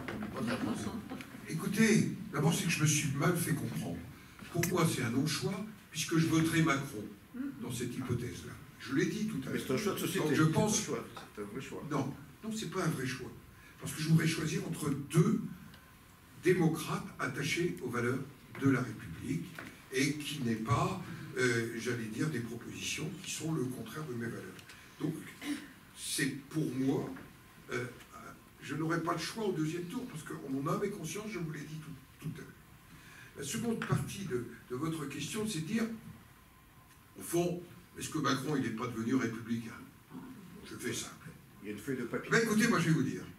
Écoutez, d'abord, c'est que je me suis mal fait comprendre. Pour moi, c'est un non-choix, puisque je voterai Macron dans cette hypothèse-là. Je l'ai dit tout à l'heure. Mais c'est un choix de société. Donc, je pense... C'est un vrai choix. Non, c'est pas un vrai choix. Parce que je voudrais choisir entre deux démocrates attachés aux valeurs de la République et qui n'aient pas, j'allais dire, des propositions qui sont le contraire de mes valeurs. Donc, c'est pour moi, je n'aurai pas le choix au deuxième tour, parce qu'en mon âme et conscience, je vous l'ai dit tout à l'heure. La seconde partie de votre question, c'est de dire, au fond, est-ce que Macron, il n'est pas devenu républicain? Je fais simple. Il y a une feuille de papier. Ben écoutez, moi je vais vous dire.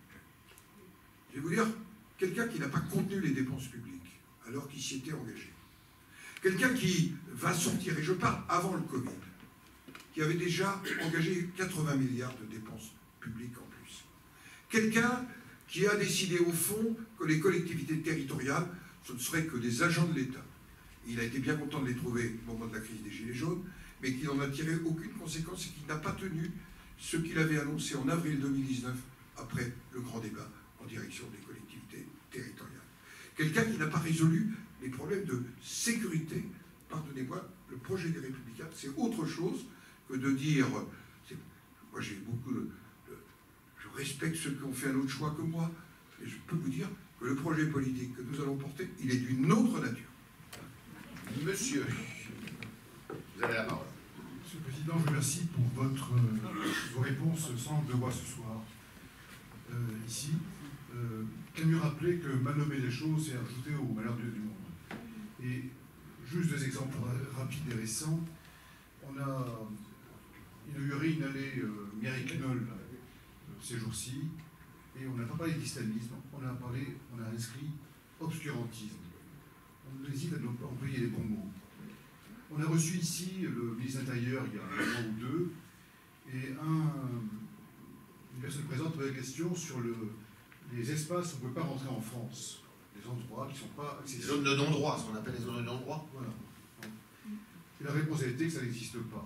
Quelqu'un qui n'a pas contenu les dépenses publiques, alors qu'il s'y était engagé. Quelqu'un qui va sortir, et je parle avant le Covid, qui avait déjà engagé 80 milliards de dépenses publiques en plus. Quelqu'un qui a décidé au fond que les collectivités territoriales, ce ne seraient que des agents de l'État. Il a été bien content de les trouver au moment de la crise des Gilets jaunes, mais qui n'en a tiré aucune conséquence et qui n'a pas tenu ce qu'il avait annoncé en avril 2019, après le grand débat en direction des collectivités territoriales. Quelqu'un qui n'a pas résolu les problèmes de sécurité. Pardonnez-moi, le projet des Républicains, c'est autre chose que de dire... Moi, j'ai beaucoup je respecte ceux qui ont fait un autre choix que moi, et je peux vous dire que le projet politique que nous allons porter, il est d'une autre nature. Monsieur, vous avez la parole. Monsieur le Président, je vous remercie pour vos réponses sans langue de bois ce soir. Ici, qu'elle me rappeler que mal nommer les choses, c'est ajouter au malheur du monde. Et juste 2 exemples rapides et récents. On a inauguré une allée Mireille Knoll ces jours-ci, et on n'a pas parlé d'islamisme, on a inscrit obscurantisme. On hésite à employer les bons mots. On a reçu ici le ministre de l'Intérieur il y a un mois ou 2, et une personne présente posait la question sur les espaces où on ne peut pas rentrer en France, les endroits qui ne sont pas accessibles. Les zones de non-droit, ce qu'on appelle les zones de non-droit. Voilà. Et la réponse a été que ça n'existe pas.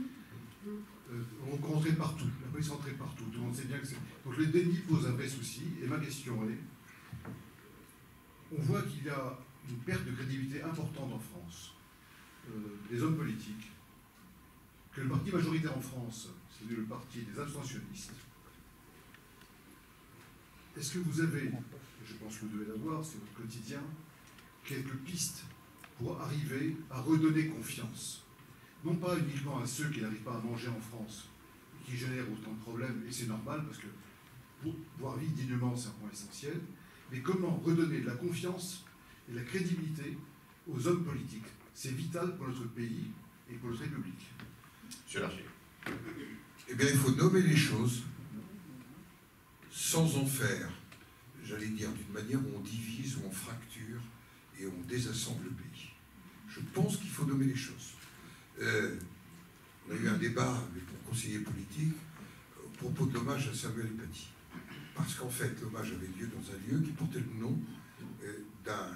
On rentrait partout, la police rentrait partout, tout le monde sait bien que c'est... Donc le déni pose un vrai souci, et ma question est, on voit qu'il y a une perte de crédibilité importante en France, des hommes politiques, que le parti majoritaire en France, c'est le parti des abstentionnistes. Est-ce que vous avez, je pense que vous devez l'avoir, c'est votre quotidien, quelques pistes pour arriver à redonner confiance? Non pas uniquement à ceux qui n'arrivent pas à manger en France, qui génèrent autant de problèmes, et c'est normal, parce que pour pouvoir vivre dignement, c'est un point essentiel, mais comment redonner de la confiance et de la crédibilité aux hommes politiques? C'est vital pour notre pays et pour notre République. Monsieur Larcher. Eh bien, il faut nommer les choses sans en faire, j'allais dire, d'une manière où on divise, où on fracture et où on désassemble le pays. Je pense qu'il faut nommer les choses. On a eu un débat avec mon conseiller politique au propos de l'hommage à Samuel Paty. Parce qu'en fait, l'hommage avait lieu dans un lieu qui portait le nom d'un...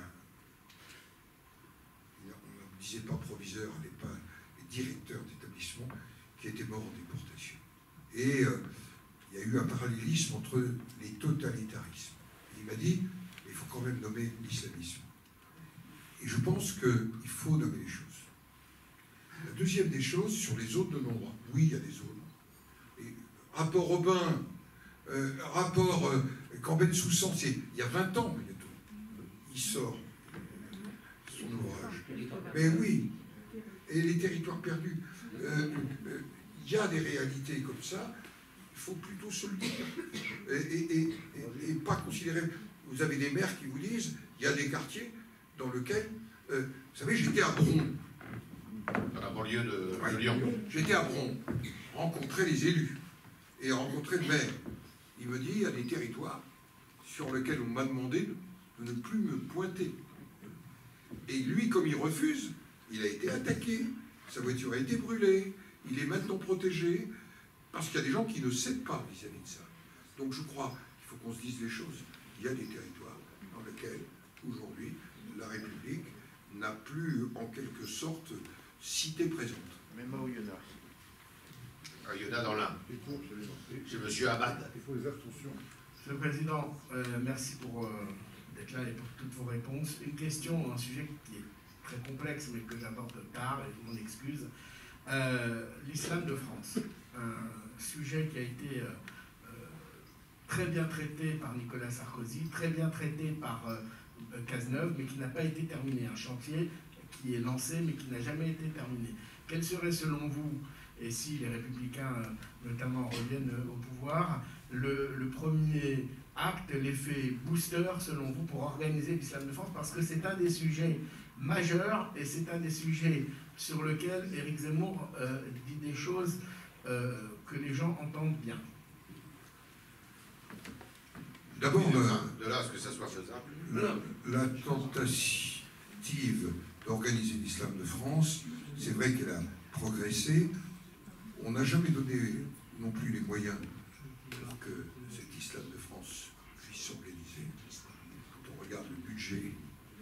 On ne disait pas proviseur à l'époque, mais directeur d'établissement qui était mort en déportation. Et il y a eu un parallélisme entre les totalitarismes. Et il m'a dit, il faut quand même nommer l'islamisme. Et je pense qu'il faut nommer les choses. La deuxième des choses, sur les zones de non-droit. Oui, il y a des zones. Et rapport Robin, rapport Camben Soussan, c'est il y a 20 ans bientôt. Il sort son ouvrage. Mais oui, et les territoires perdus. Il y a des réalités comme ça, il faut plutôt se le dire. Et pas considérer... Vous avez des maires qui vous disent, il y a des quartiers dans lesquels... vous savez, j'étais à Bron. Dans la banlieue de Lyon. J'étais à Bron, rencontrer les élus et rencontrer le maire. Il me dit, il y a des territoires sur lesquels on m'a demandé de ne plus me pointer. Et lui, comme il refuse, il a été attaqué, sa voiture a été brûlée, il est maintenant protégé, parce qu'il y a des gens qui ne cèdent pas vis-à-vis de ça. Donc je crois qu'il faut qu'on se dise les choses. Il y a des territoires dans lesquels, aujourd'hui, la République n'a plus, en quelque sorte, cité présente. Même à Oyonnax. À Oyonnax dans l'Ain. Chez M. Abad. Il faut les abstentions. Monsieur le Président, merci pour d'être là et pour toutes vos réponses. Une question, un sujet qui est très complexe, mais que j'aborde tard, et je m'en excuse. L'islam de France. Un sujet qui a été très bien traité par Nicolas Sarkozy, très bien traité par Cazeneuve, mais qui n'a pas été terminé. Un chantier qui est lancé, mais qui n'a jamais été terminé. Quel serait, selon vous, et si les Républicains, notamment, reviennent au pouvoir, le premier acte, l'effet booster, selon vous, pour organiser l'islam de France? Parce que c'est un des sujets majeurs, et c'est un des sujets sur lequel Éric Zemmour dit des choses que les gens entendent bien. D'abord, de là à ce que ça soit faisable. la tentative d'organiser l'islam de France, c'est vrai qu'elle a progressé. On n'a jamais donné non plus les moyens pour que cet islam de France puisse s'organiser. Quand on regarde le budget,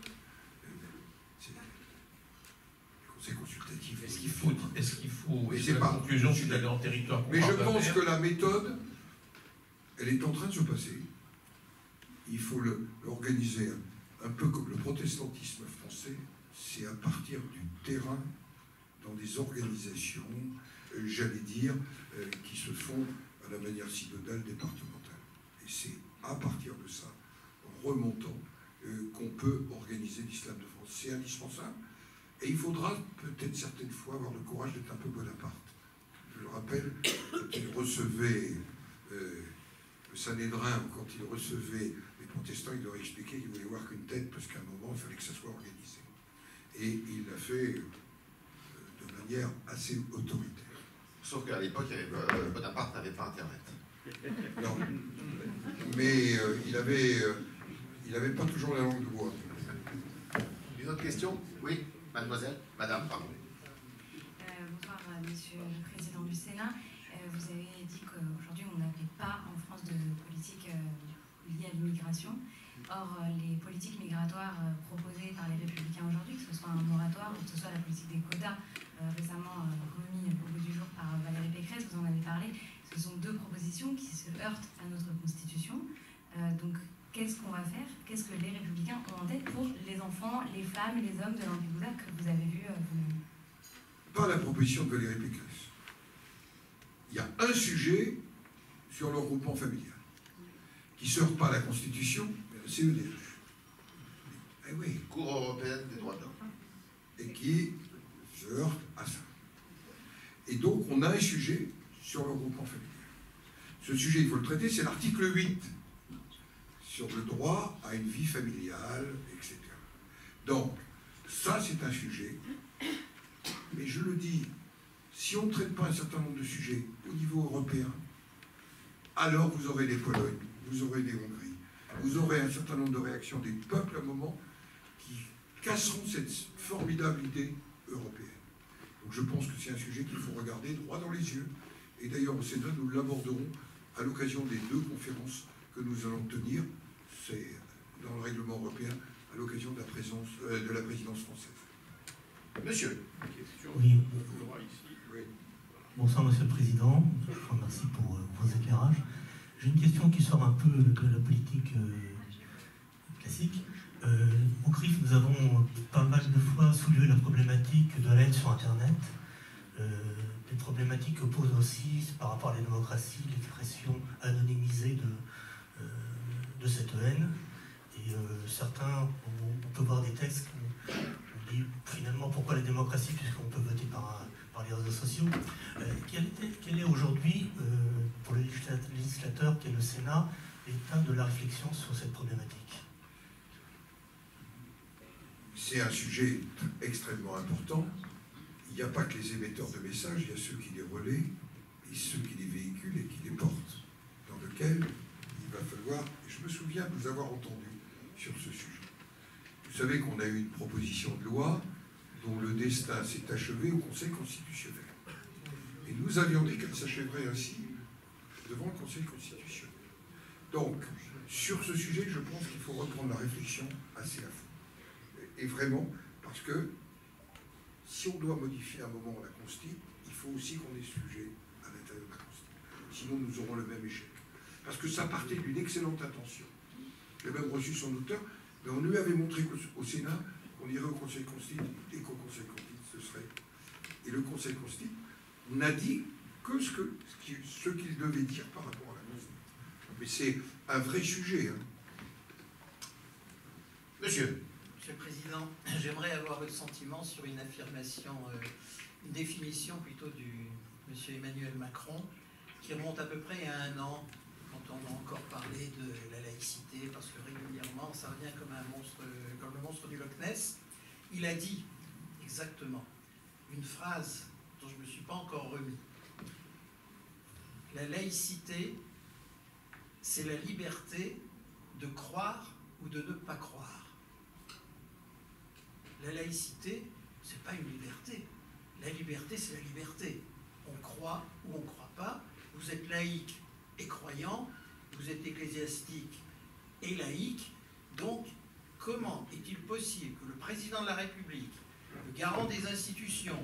le conseil consultatif... Est-ce qu'il faut et c'est la pas conclusion, c'est d'aller en territoire... Mais je pense que la méthode, elle est en train de se passer. Il faut l'organiser un peu comme le protestantisme français, c'est à partir du terrain, dans des organisations, j'allais dire, qui se font à la manière synodale départementale. Et c'est à partir de ça, en remontant, qu'on peut organiser l'islam de France. C'est indispensable. Et il faudra peut-être certaines fois avoir le courage d'être un peu Bonaparte. Je le rappelle, quand il recevait le Sanhédrin, quand il recevait les protestants, il leur expliquait qu'il ne voulait voir qu'une tête, parce qu'à un moment, il fallait que ça soit organisé. Et il l'a fait de manière assez autoritaire. Sauf qu'à l'époque, Bonaparte n'avait pas Internet. Non. Mais il avait pas toujours la langue de bois. Une autre question? Oui, mademoiselle, madame, pardon. Bonsoir, monsieur le président du Sénat. Vous avez dit qu'aujourd'hui, on n'avait pas en France de politique liée à l'immigration. Or, les politiques migratoires proposées par les Républicains aujourd'hui, que ce soit un moratoire ou que ce soit la politique des quotas récemment remis au goût du jour par Valérie Pécresse, vous en avez parlé, ce sont deux propositions qui se heurtent à notre Constitution. Donc, qu'est-ce qu'on va faire? Qu'est-ce que les Républicains ont en tête pour les enfants, les femmes et les hommes de Lampedusa que vous avez vus vous-même? Pas la proposition de Valérie Pécresse. Il y a un sujet sur le regroupement familial qui ne se heurte pas à la Constitution, mais à la CEDH. Eh oui. Cour européenne des droits de l'homme. Et qui se heurte à ça. Et donc, on a un sujet sur le regroupement familial. Ce sujet, il faut le traiter, c'est l'article 8, sur le droit à une vie familiale, etc. Donc, ça, c'est un sujet. Mais je le dis, si on ne traite pas un certain nombre de sujets au niveau européen, alors vous aurez des Polognes, vous aurez des Hongries, vous aurez un certain nombre de réactions des peuples à un moment qui casseront cette formidable idée européenne. Donc je pense que c'est un sujet qu'il faut regarder droit dans les yeux. Et d'ailleurs au Sénat, nous l'aborderons à l'occasion des deux conférences que nous allons tenir. C'est dans le règlement européen, à l'occasion de la présidence française. Monsieur. Oui. Bonsoir, Monsieur le Président. Je vous remercie pour vos éclairages. J'ai une question qui sort un peu de la politique classique. Au CRIF, nous avons pas mal de fois soulevé la problématique de la haine sur Internet. Des problématiques que pose aussi, par rapport à la démocratie, l'expression anonymisée de cette haine. Et certains, on peut voir des textes qui on dit finalement pourquoi la démocratie, puisqu'on peut voter par les réseaux sociaux. Quel est aujourd'hui, pour le législateur qui est le Sénat, l'état de la réflexion sur cette problématique? C'est un sujet extrêmement important. Il n'y a pas que les émetteurs de messages, il y a ceux qui les relaient et ceux qui les véhiculent et qui les portent, dans lequel il va falloir... Je me souviens de vous avoir entendu sur ce sujet. Vous savez qu'on a eu une proposition de loi dont le destin s'est achevé au Conseil constitutionnel. Et nous avions dit qu'elle s'achèverait ainsi devant le Conseil constitutionnel. Donc, sur ce sujet, je pense qu'il faut reprendre la réflexion assez à fond. Et vraiment, parce que si on doit modifier à un moment la Constitution, il faut aussi qu'on ait sujet à l'intérieur de la Constitution. Sinon, nous aurons le même échec. Parce que ça partait d'une excellente intention. J'ai même reçu son auteur, mais on lui avait montré au Sénat qu'on irait au Conseil constitutionnel et qu'au Conseil constitutionnel, ce serait. Et le Conseil constitutionnel n'a dit que ce qu'il devait dire par rapport à la Constitution. Mais c'est un vrai sujet. Hein. Monsieur. Monsieur le Président, j'aimerais avoir votre sentiment sur une affirmation, une définition plutôt du monsieur Emmanuel Macron, qui remonte à peu près à 1 an, quand on a encore parlé de la laïcité, parce que régulièrement, ça revient comme un monstre, comme le monstre du Loch Ness. Il a dit exactement une phrase dont je ne me suis pas encore remis. La laïcité, c'est la liberté de croire ou de ne pas croire. La laïcité, ce n'est pas une liberté. La liberté, c'est la liberté. On croit ou on ne croit pas. Vous êtes laïque et croyant, vous êtes ecclésiastique et laïque. Donc, comment est-il possible que le président de la République, le garant des institutions,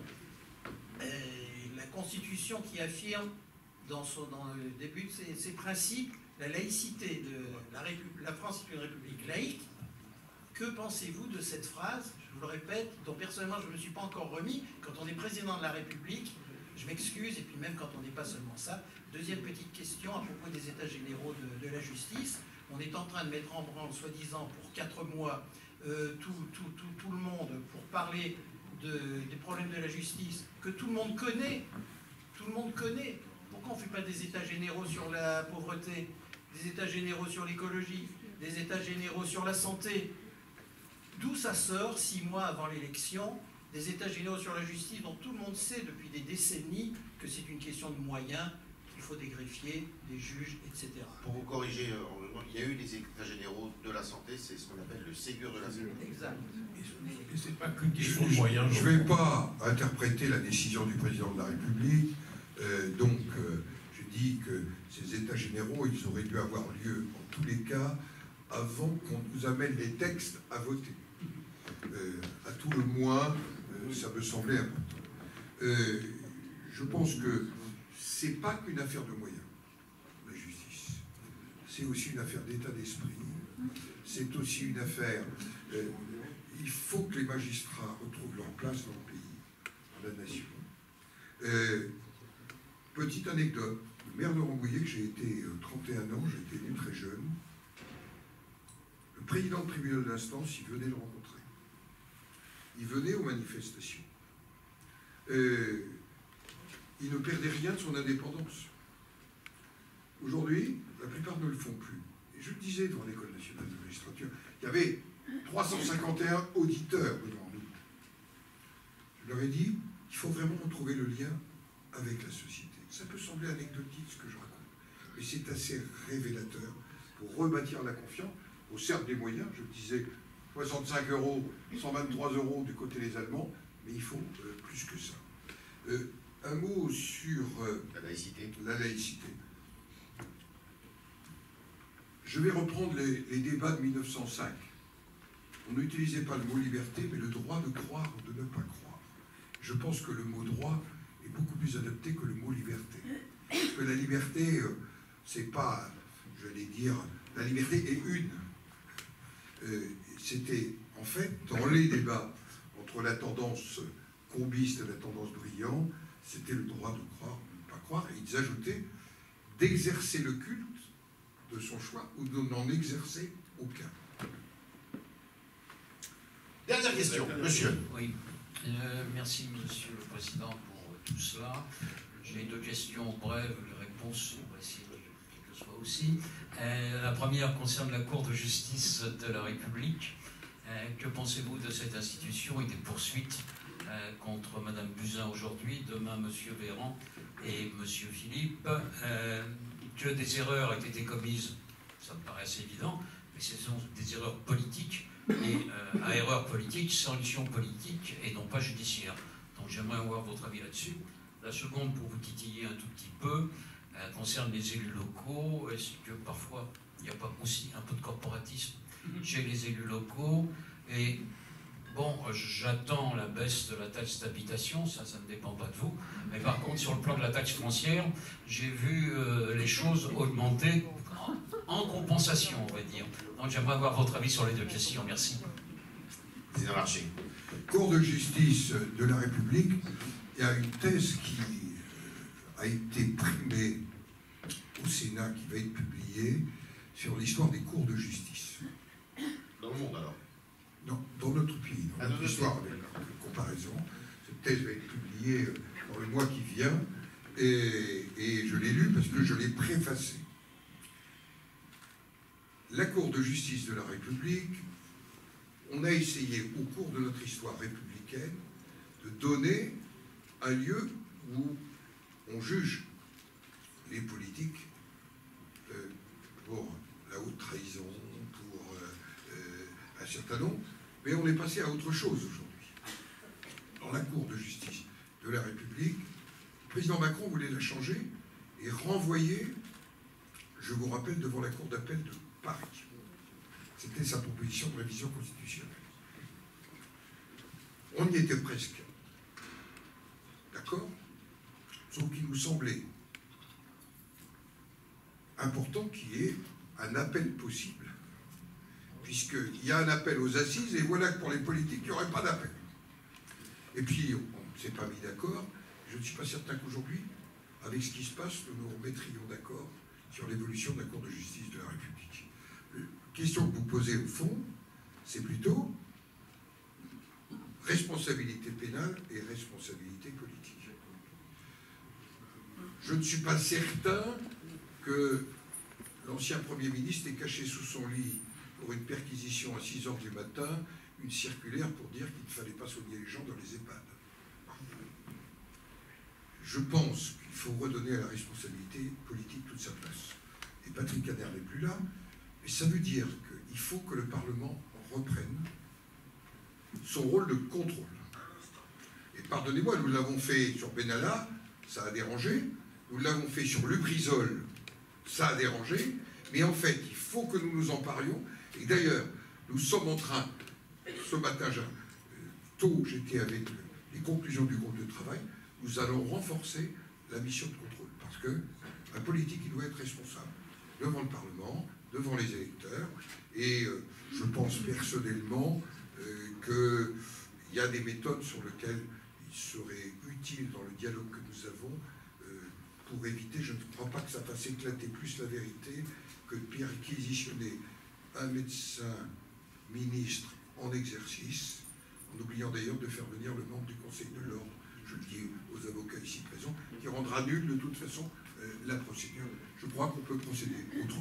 la Constitution qui affirme dans le début de ses principes la laïcité de la France est une république laïque, que pensez-vous de cette phrase, je vous le répète, dont personnellement je ne me suis pas encore remis, quand on est président de la République, je m'excuse, et puis même quand on n'est pas seulement ça. Deuxième petite question à propos des états généraux de la justice. On est en train de mettre en branle, soi-disant, pour 4 mois, tout le monde pour parler des problèmes de la justice que tout le monde connaît. Tout le monde connaît. Pourquoi on ne fait pas des états généraux sur la pauvreté, des états généraux sur l'écologie, des états généraux sur la santé? D'où ça sort, 6 mois avant l'élection, des états généraux sur la justice dont tout le monde sait depuis des décennies que c'est une question de moyens, qu'il faut des greffiers, des juges, etc. Pour vous corriger, il y a eu des états généraux de la santé, c'est ce qu'on appelle le Ségur de la santé. Exact. Et c'est pas qu'une question de moyens. Je ne vais pas interpréter la décision du président de la République. Je dis que ces états généraux, ils auraient dû avoir lieu en tous les cas avant qu'on nous amène les textes à voter. À tout le moins, ça me semblait important. Je pense que c'est pas qu'une affaire de moyens, la justice. C'est aussi une affaire d'état d'esprit. C'est aussi une affaire... il faut que les magistrats retrouvent leur place dans le pays, dans la nation. Petite anecdote, le maire de Rambouillet, que j'ai été 31 ans, j'ai été élu très jeune. Le président du tribunal d'instance, il venait le rencontrer. Il venait aux manifestations. Il ne perdait rien de son indépendance. Aujourd'hui, la plupart ne le font plus. Et je le disais devant l'École nationale de magistrature, il y avait 351 auditeurs devant nous. Je leur ai dit, il faut vraiment retrouver le lien avec la société. Ça peut sembler anecdotique ce que je raconte, mais c'est assez révélateur pour rebâtir la confiance au cercle des moyens. Je disais 65 €, 123 € du côté des Allemands, mais il faut plus que ça. Un mot sur la laïcité. Je vais reprendre les débats de 1905. On n'utilisait pas le mot liberté, mais le droit de croire ou de ne pas croire. Je pense que le mot droit est beaucoup plus adapté que le mot liberté. Parce que la liberté, c'est pas, j'allais dire, la liberté est une. c'était en fait dans les débats entre la tendance combiste et la tendance brillante, c'était le droit de croire ou de ne pas croire, et ils ajoutaient d'exercer le culte de son choix ou de n'en exercer aucun. Dernière question, monsieur. Oui, merci Monsieur le Président pour tout cela. J'ai 2 questions brèves, les réponses, on va essayer quelles que soient aussi. La première concerne la Cour de justice de la République. Que pensez-vous de cette institution et des poursuites contre Madame Buzyn aujourd'hui, demain Monsieur Véran et Monsieur Philippe? Que des erreurs aient été commises, ça me paraît assez évident, mais ce sont des erreurs politiques, et à erreur politique, sanction politique et non pas judiciaire. Donc j'aimerais avoir votre avis là-dessus. La seconde, pour vous titiller un tout petit peu, concerne les élus locaux. Est-ce que parfois il n'y a pas aussi un peu de corporatisme chez les élus locaux? Et bon, j'attends la baisse de la taxe d'habitation, ça ne dépend pas de vous. Mais par contre, sur le plan de la taxe foncière, j'ai vu les choses augmenter en compensation, on va dire. Donc j'aimerais avoir votre avis sur les 2 questions. Merci. Président Larcher. Cour de justice de la République, il y a une thèse qui a été primée au Sénat, qui va être publiée, sur l'histoire des cours de justice. Dans le monde, alors? Non, dans notre pays, dans notre histoire, avec une comparaison. Cette thèse va être publiée dans le mois qui vient, et je l'ai lue parce que je l'ai préfacée. La Cour de justice de la République, on a essayé, au cours de notre histoire républicaine, de donner un lieu où on juge les politiques pour la haute trahison, pour un certain nombre, mais on est passé à autre chose aujourd'hui. Dans la Cour de justice de la République, le président Macron voulait la changer et renvoyer, je vous rappelle, devant la Cour d'appel de Paris. C'était sa proposition de révision constitutionnelle. On y était presque. D'accord? Sauf qu'il nous semblait important qu'il y ait un appel possible. Puisqu'il y a un appel aux assises, et voilà que pour les politiques, il n'y aurait pas d'appel. Et puis, on ne s'est pas mis d'accord. Je ne suis pas certain qu'aujourd'hui, avec ce qui se passe, nous nous remettrions d'accord sur l'évolution de la Cour de justice de la République. La question que vous posez au fond, c'est plutôt responsabilité pénale et responsabilité politique. Je ne suis pas certain que l'ancien Premier ministre ait caché sous son lit pour une perquisition à 6 h du matin une circulaire pour dire qu'il ne fallait pas soigner les gens dans les EHPAD. Je pense qu'il faut redonner à la responsabilité politique toute sa place. Et Patrick Kanner n'est plus là, mais ça veut dire qu'il faut que le Parlement reprenne son rôle de contrôle. Et pardonnez-moi, nous l'avons fait sur Benalla, ça a dérangé, nous l'avons fait sur Lubrizol, ça a dérangé, mais en fait, il faut que nous nous en parlions. Et d'ailleurs, nous sommes en train, ce matin, tôt, j'étais avec les conclusions du groupe de travail, nous allons renforcer la mission de contrôle. Parce qu'un politique, il doit être responsable devant le Parlement, devant les électeurs. Et je pense personnellement qu'il y a des méthodes sur lesquelles il serait utile dans le dialogue que nous avons pour éviter, je ne crois pas que ça fasse éclater plus la vérité que de perquisitionner un médecin ministre en exercice, en oubliant d'ailleurs de faire venir le membre du Conseil de l'Ordre, je le dis aux avocats ici présents, qui rendra nulle de toute façon la procédure. Je crois qu'on peut procéder autrement.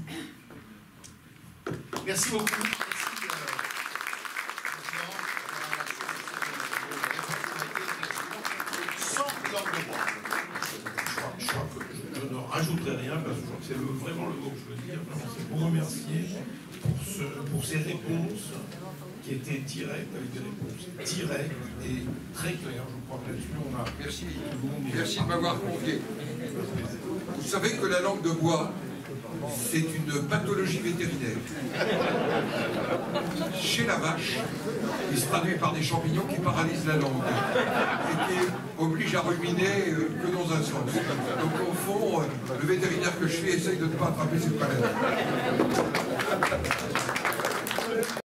Merci beaucoup. Je ne rajouterai rien parce que je crois que c'est vraiment le mot que je veux dire. C'est pour remercier pour ces réponses qui étaient directes, avec des réponses directes et très claires. Je crois que là-dessus, on a... Merci. Merci de m'avoir convié. Vous savez que la langue de bois, c'est une pathologie vétérinaire. Chez la vache, il se traduit par des champignons qui paralysent la langue et qui obligent à ruminer que dans un sens. Donc au fond, le vétérinaire que je suis essaye de ne pas attraper cette maladie.